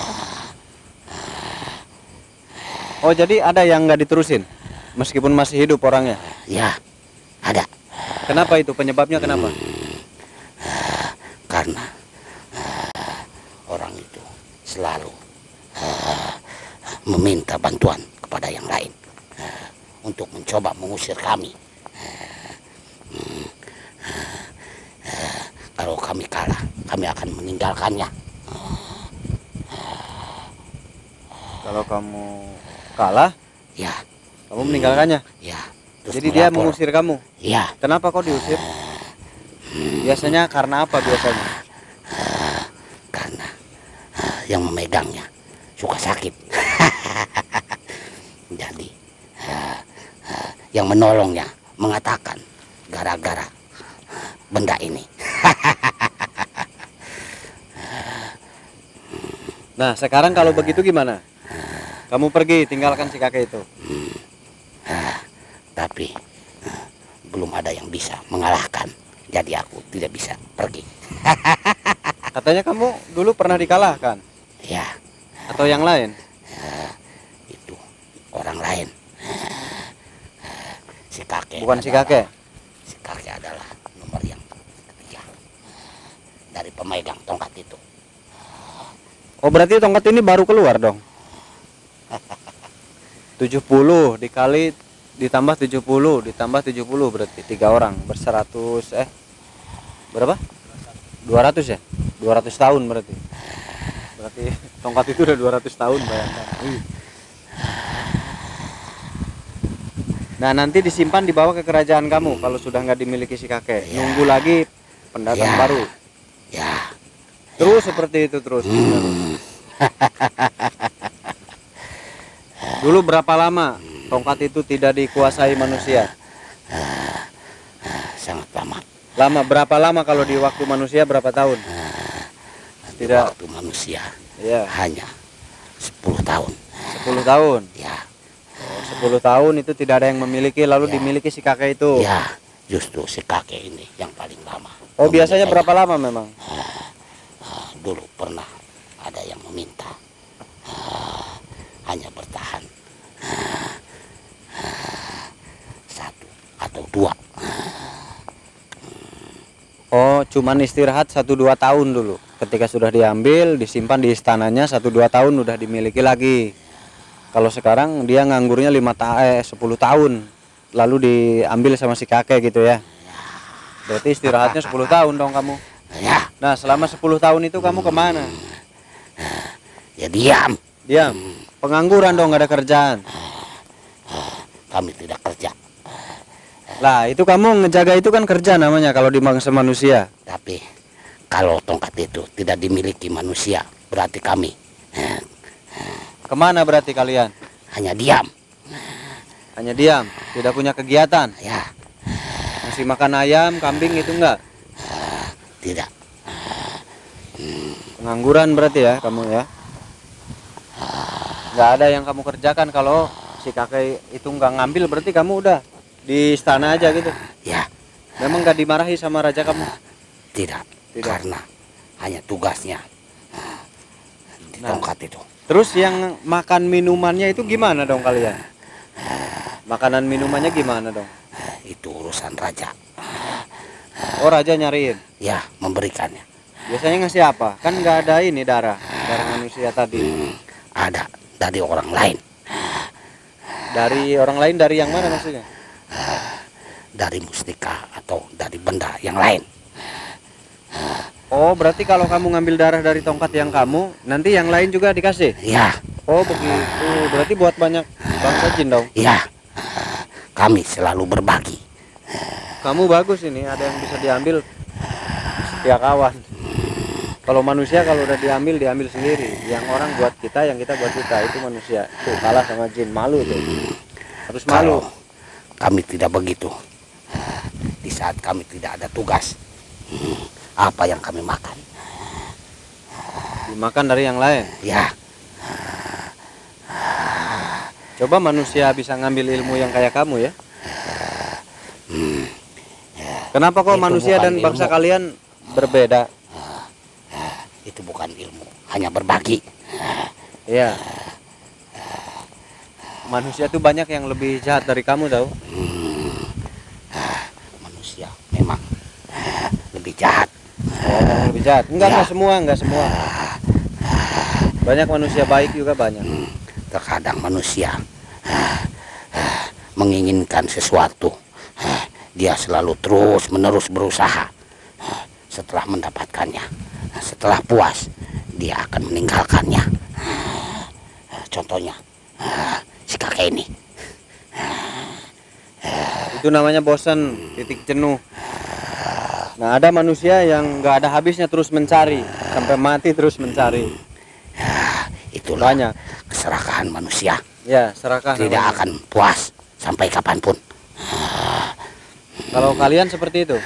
Oh, jadi ada yang nggak diterusin? Meskipun masih hidup orangnya? Ya, ada. Kenapa itu? Penyebabnya kenapa? Karena orang itu selalu meminta bantuan kepada yang lain untuk mencoba mengusir kami. Kalau kami kalah, kami akan meninggalkannya. Kalau kamu kalah, Ya, kamu meninggalkannya. ya. Terus Jadi dia melapor. mengusir kamu. Ya, Kenapa kau diusir? Biasanya karena apa biasanya? karena yang memegangnya suka sakit. Jadi yang menolongnya mengatakan gara-gara benda ini. Nah, sekarang kalau begitu gimana? Kamu pergi, tinggalkan si kakek itu. Tapi belum ada yang bisa mengalahkan. Jadi aku tidak bisa pergi. Katanya kamu dulu pernah dikalahkan. Ya, Atau yang lain? itu orang lain. Si kakek. Bukan si adalah- kakek. Si kakek adalah nomor yang ketiga dari pemegang tongkat itu. Oh, berarti tongkat ini baru keluar dong. 70 dikali ditambah 70 ditambah 70 berarti 3 orang berseratus berapa? 200 ya? 200 tahun berarti. Berarti tongkat itu udah 200 tahun, bayangkan. Nah, nanti disimpan dibawa ke kerajaan kamu kalau sudah nggak dimiliki si kakek. Ya. Nunggu lagi pendatang Ya. baru. Ya, Terus seperti itu terus. Dulu berapa lama tongkat itu tidak dikuasai manusia? sangat lama. Lama, berapa lama kalau di waktu manusia berapa tahun? Di Tidak. waktu manusia Ya, hanya 10 tahun. 10 tahun. Ya, 10 tahun itu tidak ada yang memiliki, lalu Ya. dimiliki si kakek itu. ya, justru si kakek ini yang paling lama. Oh, biasanya Memilikinya. berapa lama memang? Dulu pernah ada yang meminta hanya bertahan 1 atau 2. Oh, cuman istirahat 1-2 tahun dulu. Ketika sudah diambil, disimpan di istananya 1-2 tahun udah dimiliki lagi. Kalau sekarang dia nganggurnya 10 tahun. Lalu diambil sama si kakek gitu ya. Berarti istirahatnya 10 tahun dong kamu. Ya, Nah, selama 10 tahun itu kamu kemana? ya diam. Diam. Pengangguran dong, nggak ada kerjaan. Kami tidak kerja. Lah, itu kamu ngejaga itu kan kerja namanya kalau di bangsa manusia. Tapi kalau tongkat itu tidak dimiliki manusia, berarti kami Kemana berarti kalian? hanya diam. Hanya diam, tidak punya kegiatan. Ya, Masih makan ayam, kambing itu enggak? tidak. Pengangguran berarti ya kamu ya. Nggak ada yang kamu kerjakan kalau si kakek itu nggak ngambil, berarti kamu udah di istana aja gitu. Ya, Memang nggak dimarahi sama raja kamu? tidak. Tidak. Karena hanya tugasnya di Nah. tongkat itu. Terus yang makan minumannya itu gimana dong kalian? Makanan minumannya gimana dong? Itu urusan raja. Oh, raja nyariin. Ya, memberikannya. Biasanya ngasih apa? Kan nggak ada ini darah manusia tadi. Ada dari orang lain. Dari orang lain, dari yang mana maksudnya? Dari mustika atau dari benda yang lain. Oh, berarti kalau kamu ngambil darah dari tongkat yang kamu, nanti yang lain juga dikasih? Ya, Oh, begitu. Berarti buat banyak bangsa jin dong. ya, kami selalu berbagi. Kamu bagus ini, ada yang bisa diambil setia kawan. Kalau manusia kalau udah diambil, diambil sendiri. Yang orang buat kita, yang kita buat kita. Itu manusia. Tuh, kalah sama jin. Malu tuh. Harus malu. Kalau kami tidak begitu, di saat kami tidak ada tugas, apa yang kami makan? Dimakan dari yang lain. Ya, Coba manusia bisa ngambil ilmu yang kayak kamu ya. Kenapa kok Itu manusia bukan dan bangsa ilmu. kalian berbeda? itu bukan ilmu, hanya berbagi. Iya. Manusia tuh banyak yang lebih jahat dari kamu tahu. Manusia memang lebih jahat. Oh, lebih jahat. Enggak, Ya. enggak semua. Banyak manusia baik juga banyak. Terkadang manusia menginginkan sesuatu, dia selalu terus menerus berusaha. Setelah mendapatkannya, setelah puas, dia akan meninggalkannya. Contohnya si kakek ini. Itu namanya bosan, titik jenuh. Nah, ada manusia yang nggak ada habisnya terus mencari sampai mati terus mencari. Itulah Banyak. keserakahan manusia. Ya, serakah. Tidak namanya. akan puas sampai kapanpun. Kalau kalian seperti itu.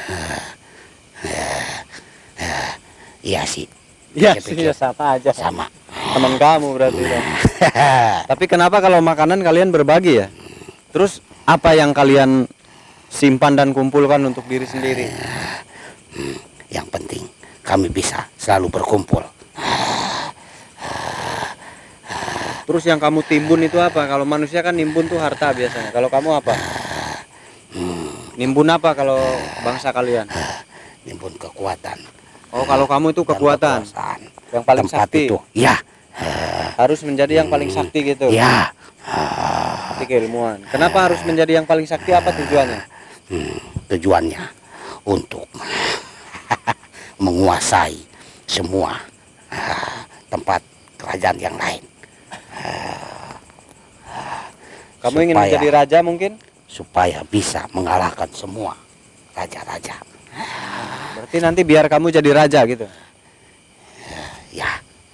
Iya sih, Ya, Saya sih, pikir ya sama aja. sama. Teman kamu berarti dong. Tapi kenapa kalau makanan kalian berbagi ya? Terus apa yang kalian simpan dan kumpulkan untuk diri sendiri? Yang penting kami bisa selalu berkumpul. Terus yang kamu timbun itu apa? Kalau manusia kan nimbun tuh harta biasanya. Kalau kamu apa? Nimbun apa kalau bangsa kalian? Nimbun kekuatan. Oh, kalau kamu itu dan kekuatan kekuasaan. yang paling Tempat sakti. itu, ya, Harus menjadi yang paling sakti gitu. ya. Sakti keilmuan. Kenapa harus menjadi yang paling sakti? Apa tujuannya? Tujuannya untuk menguasai semua tempat kerajaan yang lain. Kamu ingin Supaya- menjadi raja mungkin? Supaya bisa mengalahkan semua raja-raja. Berarti nanti biar kamu jadi raja gitu. Ya.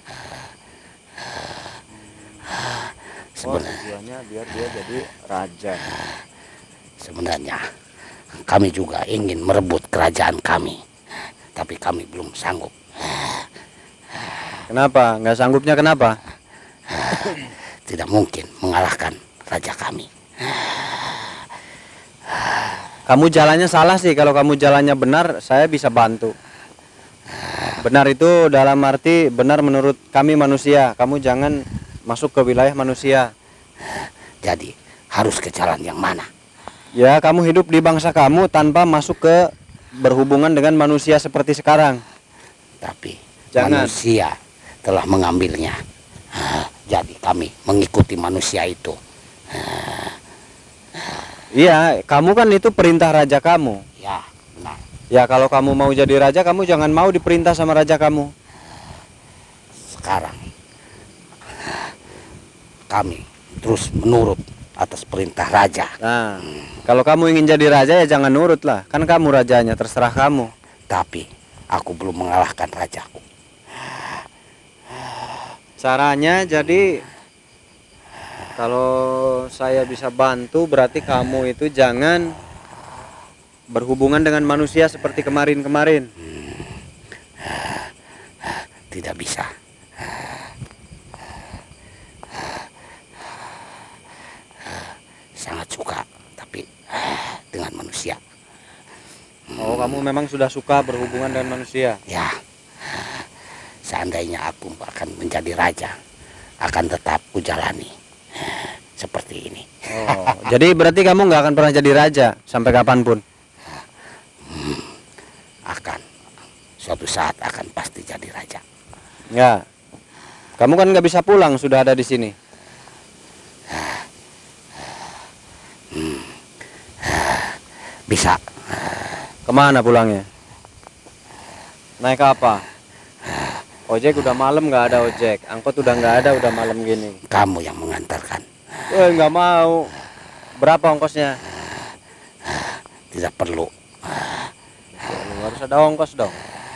Sebenarnya, Tujuannya biar dia jadi raja. sebenarnya kami juga ingin merebut kerajaan kami, tapi kami belum sanggup. Kenapa? Nggak sanggupnya kenapa? Tidak mungkin mengalahkan raja kami. Kamu jalannya salah sih. Kalau kamu jalannya benar, saya bisa bantu. Benar itu dalam arti benar menurut kami manusia. Kamu jangan masuk ke wilayah manusia. Jadi harus ke jalan yang mana? Ya, kamu hidup di bangsa kamu tanpa masuk ke berhubungan dengan manusia seperti sekarang. Tapi Jangan. manusia telah mengambilnya. Jadi kami mengikuti manusia itu. Iya, kamu kan itu perintah raja kamu. Ya, benar. Ya, kalau kamu mau jadi raja, kamu jangan mau diperintah sama raja kamu. Sekarang kami terus menurut atas perintah raja. Nah, kalau kamu ingin jadi raja ya jangan nurut lah. Kan kamu rajanya, terserah kamu. Tapi aku belum mengalahkan rajaku. Caranya jadi kalau saya bisa bantu berarti kamu itu jangan berhubungan dengan manusia seperti kemarin-kemarin. Tidak bisa. Sangat suka, tapi dengan manusia. Oh, kamu memang sudah suka berhubungan dengan manusia. Ya, seandainya aku akan menjadi raja, akan tetap kujalani seperti ini. Oh, jadi berarti kamu nggak akan pernah jadi raja sampai kapanpun. Akan suatu saat akan pasti jadi raja. Ya, kamu kan nggak bisa pulang sudah ada di sini. Bisa Kemana pulangnya? Naik apa? Ojek udah malam, nggak ada ojek. Angkot udah nggak ada, udah malam gini. Kamu yang mengantarkan. Nggak mau. Berapa ongkosnya? Tidak perlu. Harus ada ongkos dong.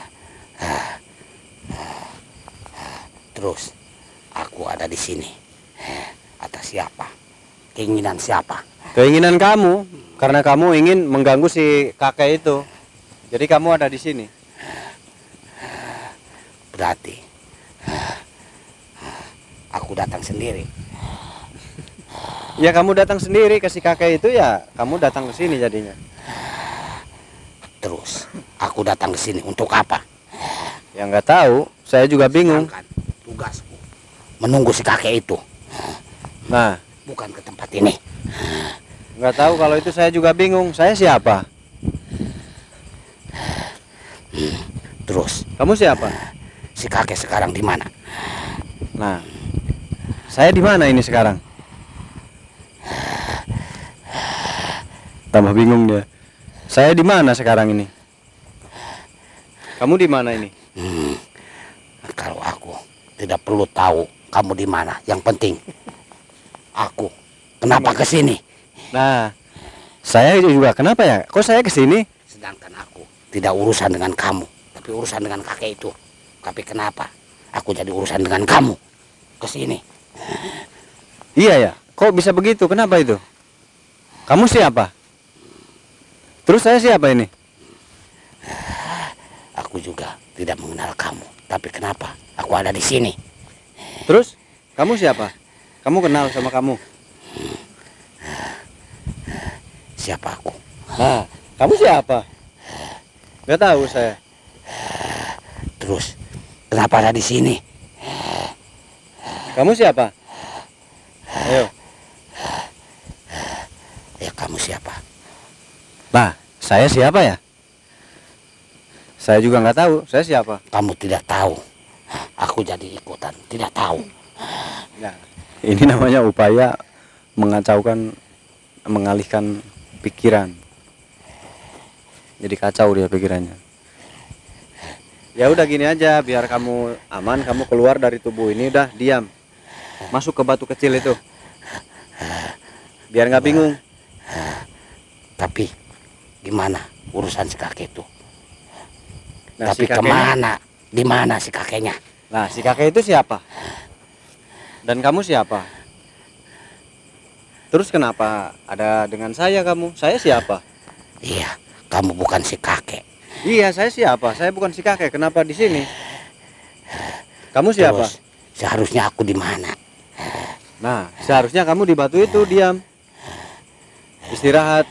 Terus aku ada di sini atas siapa? Keinginan siapa? Keinginan kamu, karena kamu ingin mengganggu si kakek itu. Jadi kamu ada di sini. Berarti aku datang sendiri. Ya kamu datang sendiri ke si kakek itu, ya kamu datang ke sini jadinya. Terus aku datang ke sini untuk apa? Ya nggak tahu, saya juga bingung. Sedangkan tugasku menunggu si kakek itu. Nah, Bukan ke tempat ini. nggak tahu kalau itu, saya juga bingung. Saya siapa? Terus Kamu siapa? si kakek sekarang di mana? Nah, saya di mana ini sekarang? Tambah bingung dia. Saya di mana sekarang ini? Kamu di mana ini? Kalau aku tidak perlu tahu kamu di mana. Yang penting aku kenapa ke sini? Nah, saya juga kenapa ya? Kok saya ke sini? Sedangkan aku tidak urusan dengan kamu, tapi urusan dengan kakek itu. Tapi kenapa aku jadi urusan dengan kamu ke sini? Iya ya. Kok bisa begitu? Kenapa itu? Kamu siapa? Terus saya siapa ini? Aku juga tidak mengenal kamu, tapi kenapa aku ada di sini? Terus kamu siapa? Kamu kenal sama kamu? Siapa aku? Nah, kamu siapa? Gak tahu saya. Terus kenapa ada di sini? Kamu siapa? Ayo. Ya kamu siapa? Nah, saya siapa ya? Saya juga nggak tahu. Saya siapa? Kamu tidak tahu. Aku jadi ikutan, tidak tahu. Nah, ini namanya upaya mengacaukan, mengalihkan pikiran. Jadi kacau dia pikirannya. Ya udah gini aja, biar kamu aman, kamu keluar dari tubuh ini, udah diam. Masuk ke batu kecil itu. Biar nggak bingung. Tapi gimana urusan si kakek itu? Nah, Tapi si kakeknya, kemana? Di mana si kakeknya? nah, si kakek itu siapa? Dan kamu siapa? Terus kenapa ada dengan saya kamu? Saya siapa? Iya, kamu bukan si kakek. Iya, saya siapa? Saya bukan si kakek. Kenapa di sini? Kamu siapa? Terus seharusnya aku di mana? Nah, seharusnya kamu di batu itu diam. Istirahat.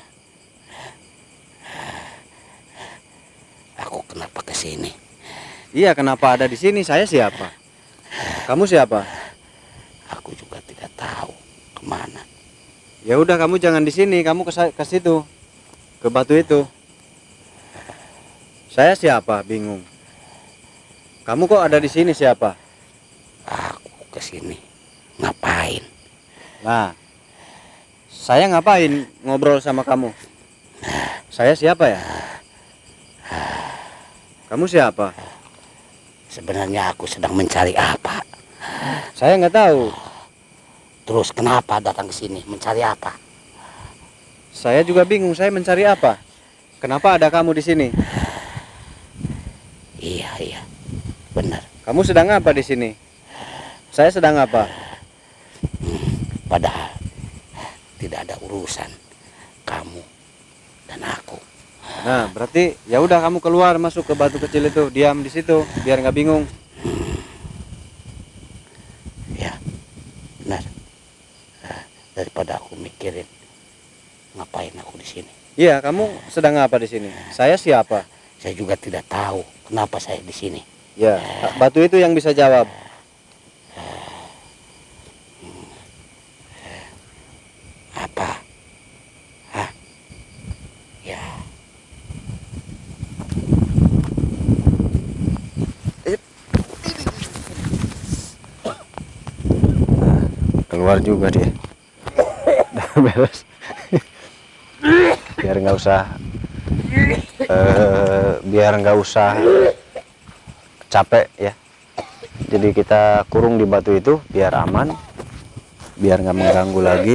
Aku kenapa ke sini? Iya, kenapa ada di sini? Saya siapa? Kamu siapa? Aku juga tidak tahu kemana. Ya udah, kamu jangan di sini, kamu ke situ. Ke batu itu. Saya siapa? Bingung. Kamu kok ada di sini siapa? Aku ke sini ngapain? Nah, saya ngapain ngobrol sama kamu? Saya siapa ya? Kamu siapa? Sebenarnya aku sedang mencari apa? Saya nggak tahu. Terus kenapa datang ke sini mencari apa? Saya juga bingung. Saya mencari apa? Kenapa ada kamu di sini? Iya, benar. Kamu sedang apa di sini? Saya sedang apa? Padahal tidak ada urusan kamu dan aku. Nah, berarti ya udah, kamu keluar, masuk ke batu kecil itu, diam di situ, biar nggak bingung. Ya, benar. Daripada aku mikirin ngapain aku di sini. Iya, kamu sedang apa di sini? Saya siapa? Saya juga tidak tahu kenapa saya di sini. Ya, batu itu yang bisa jawab. Apa? Hah? Ya. Keluar juga dia. Udah beres. Biar nggak usah capek ya. Jadi kita kurung di batu itu biar aman, biar nggak mengganggu lagi.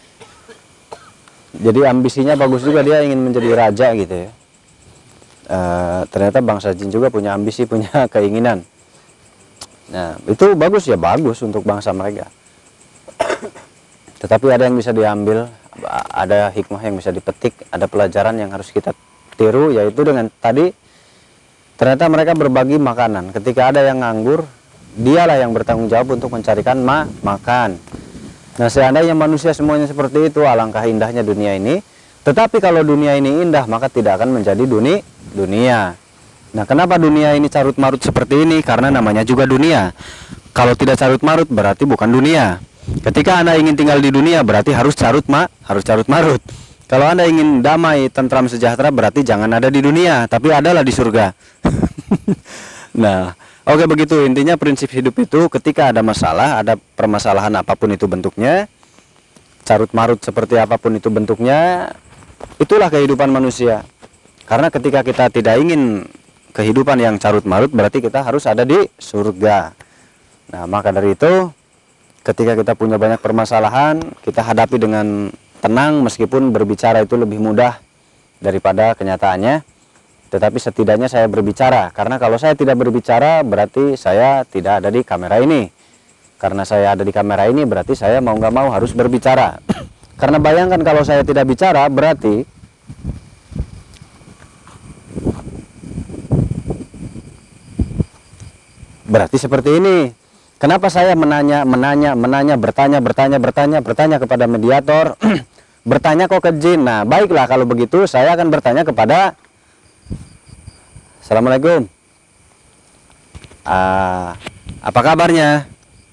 Jadi ambisinya bagus juga, dia ingin menjadi raja gitu ya. Ternyata bangsa jin juga punya ambisi, punya keinginan. Nah itu bagus ya, bagus untuk bangsa mereka. Tetapi ada yang bisa diambil, ada hikmah yang bisa dipetik, ada pelajaran yang harus kita tiru, yaitu dengan tadi ternyata mereka berbagi makanan. Ketika ada yang nganggur, dialah yang bertanggung jawab untuk mencarikan makan. Nah seandainya manusia semuanya seperti itu, alangkah indahnya dunia ini. Tetapi kalau dunia ini indah, maka tidak akan menjadi dunia. Nah kenapa dunia ini carut marut seperti ini? Karena namanya juga dunia. Kalau tidak carut marut berarti bukan dunia. Ketika Anda ingin tinggal di dunia berarti harus carut marut. Kalau Anda ingin damai, tentram, sejahtera berarti jangan ada di dunia, tapi adalah di surga. Nah, oke begitu intinya prinsip hidup itu. Ketika ada masalah, ada permasalahan apapun itu bentuknya, carut marut seperti apapun itu bentuknya, itulah kehidupan manusia. Karena ketika kita tidak ingin kehidupan yang carut marut, berarti kita harus ada di surga. Nah maka dari itu, ketika kita punya banyak permasalahan, kita hadapi dengan tenang, meskipun berbicara itu lebih mudah daripada kenyataannya. Tetapi setidaknya saya berbicara, karena kalau saya tidak berbicara berarti saya tidak ada di kamera ini. Karena saya ada di kamera ini berarti saya mau nggak mau harus berbicara. Karena bayangkan kalau saya tidak bicara berarti seperti ini. Kenapa saya bertanya kepada mediator, bertanya kok ke jin. Nah baiklah kalau begitu saya akan bertanya kepada Assalamualaikum. Apa kabarnya?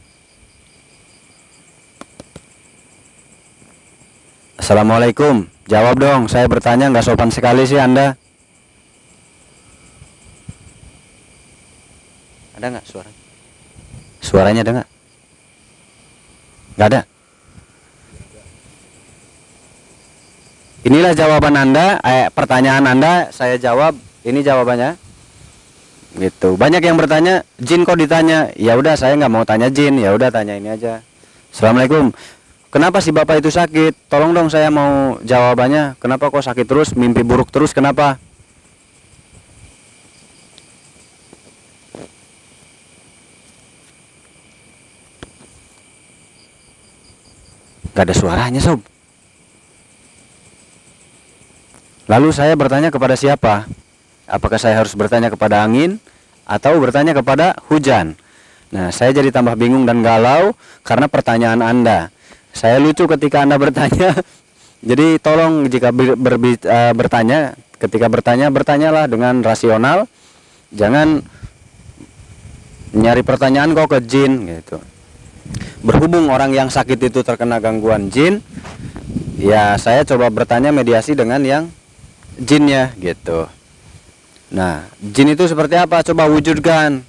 Assalamualaikum. Jawab dong, saya bertanya, nggak sopan sekali sih Anda. Ada nggak suara? Suaranya ada nggak? Nggak ada. Inilah jawaban Anda, pertanyaan Anda, saya jawab. Ini jawabannya. Gitu. Banyak yang bertanya, jin kok ditanya? Ya udah, saya nggak mau tanya jin. Ya udah, tanya ini aja. Assalamualaikum. Kenapa si bapak itu sakit? Tolong dong, saya mau jawabannya. Kenapa kok sakit terus? Mimpi buruk terus? Kenapa? Gak ada suaranya sob. Lalu saya bertanya kepada siapa? Apakah saya harus bertanya kepada angin atau bertanya kepada hujan? Nah saya jadi tambah bingung dan galau karena pertanyaan Anda. Saya lucu ketika Anda bertanya. Jadi tolong jika bertanya, ketika bertanya, bertanyalah dengan rasional. Jangan nyari pertanyaan kok ke jin gitu. Berhubung orang yang sakit itu terkena gangguan jin, ya saya coba bertanya mediasi dengan yang jinnya gitu. Nah jin itu seperti apa? Coba wujudkan.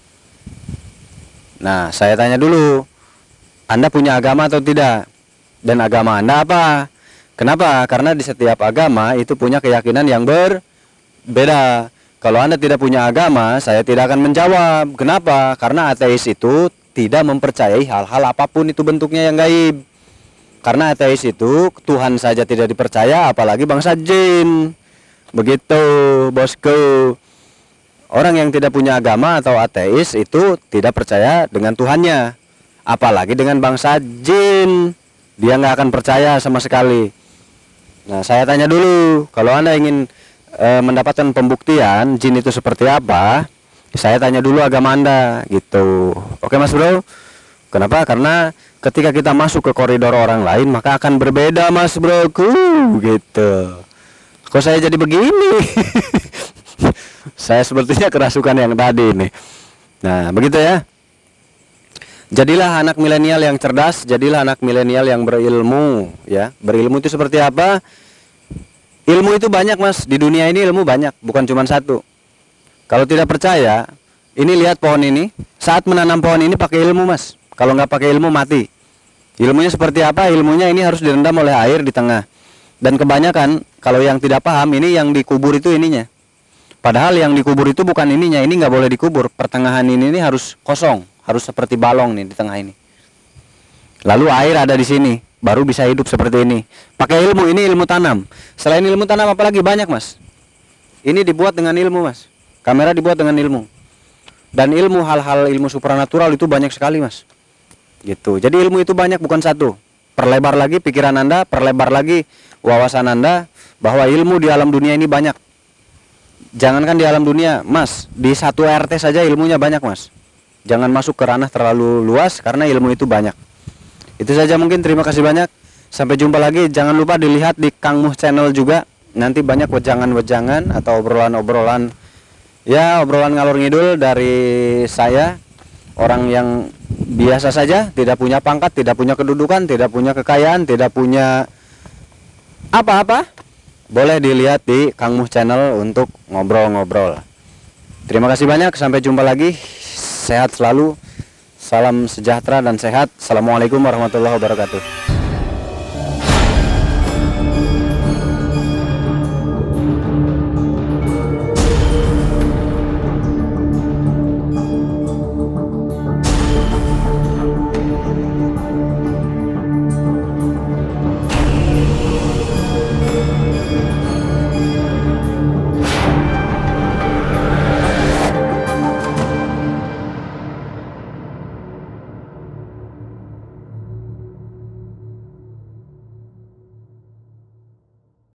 Nah saya tanya dulu, Anda punya agama atau tidak? Dan agama Anda apa? Kenapa? Karena di setiap agama itu punya keyakinan yang berbeda. Kalau Anda tidak punya agama, saya tidak akan menjawab. Kenapa? Karena ateis itu tidak mempercayai hal-hal apapun itu bentuknya yang gaib. Karena ateis itu Tuhan saja tidak dipercaya, apalagi bangsa jin. Begitu bosku. Orang yang tidak punya agama atau ateis itu tidak percaya dengan Tuhannya, apalagi dengan bangsa jin. Dia nggak akan percaya sama sekali. Nah saya tanya dulu, kalau Anda ingin mendapatkan pembuktian jin itu seperti apa, saya tanya dulu agama Anda gitu. Oke Mas Bro. Kenapa? Karena ketika kita masuk ke koridor orang lain maka akan berbeda Mas Broku gitu. Kok saya jadi begini? Saya sepertinya kerasukan yang tadi nih. Nah begitu ya. Jadilah anak milenial yang cerdas, jadilah anak milenial yang berilmu ya. Berilmu itu seperti apa? Ilmu itu banyak Mas. Di dunia ini ilmu banyak, bukan cuma satu. Kalau tidak percaya, ini lihat pohon ini. Saat menanam pohon ini pakai ilmu Mas. Kalau nggak pakai ilmu mati. Ilmunya seperti apa? Ilmunya ini harus direndam oleh air di tengah. Dan kebanyakan kalau yang tidak paham, ini yang dikubur itu ininya. Padahal yang dikubur itu bukan ininya, ini nggak boleh dikubur. Pertengahan ini harus kosong, harus seperti balong nih di tengah ini. Lalu air ada di sini, baru bisa hidup seperti ini. Pakai ilmu, ini ilmu tanam. Selain ilmu tanam apalagi banyak, Mas. Ini dibuat dengan ilmu, Mas. Kamera dibuat dengan ilmu. Dan ilmu, hal-hal ilmu supranatural itu banyak sekali, Mas. Gitu. Jadi ilmu itu banyak, bukan satu. Perlebar lagi pikiran Anda, perlebar lagi wawasan Anda bahwa ilmu di alam dunia ini banyak. Jangankan di alam dunia, Mas, di satu RT saja ilmunya banyak, Mas. Jangan masuk ke ranah terlalu luas karena ilmu itu banyak. Itu saja mungkin, terima kasih banyak. Sampai jumpa lagi. Jangan lupa dilihat di Kang Muh channel juga. Nanti banyak wejangan-wejangan atau obrolan-obrolan, ya obrolan ngalor ngidul dari saya, orang yang biasa saja, tidak punya pangkat, tidak punya kedudukan, tidak punya kekayaan, tidak punya apa-apa. Boleh dilihat di Kang Muh channel untuk ngobrol-ngobrol. Terima kasih banyak, sampai jumpa lagi. Sehat selalu. Salam sejahtera dan sehat. Assalamualaikum warahmatullahi wabarakatuh.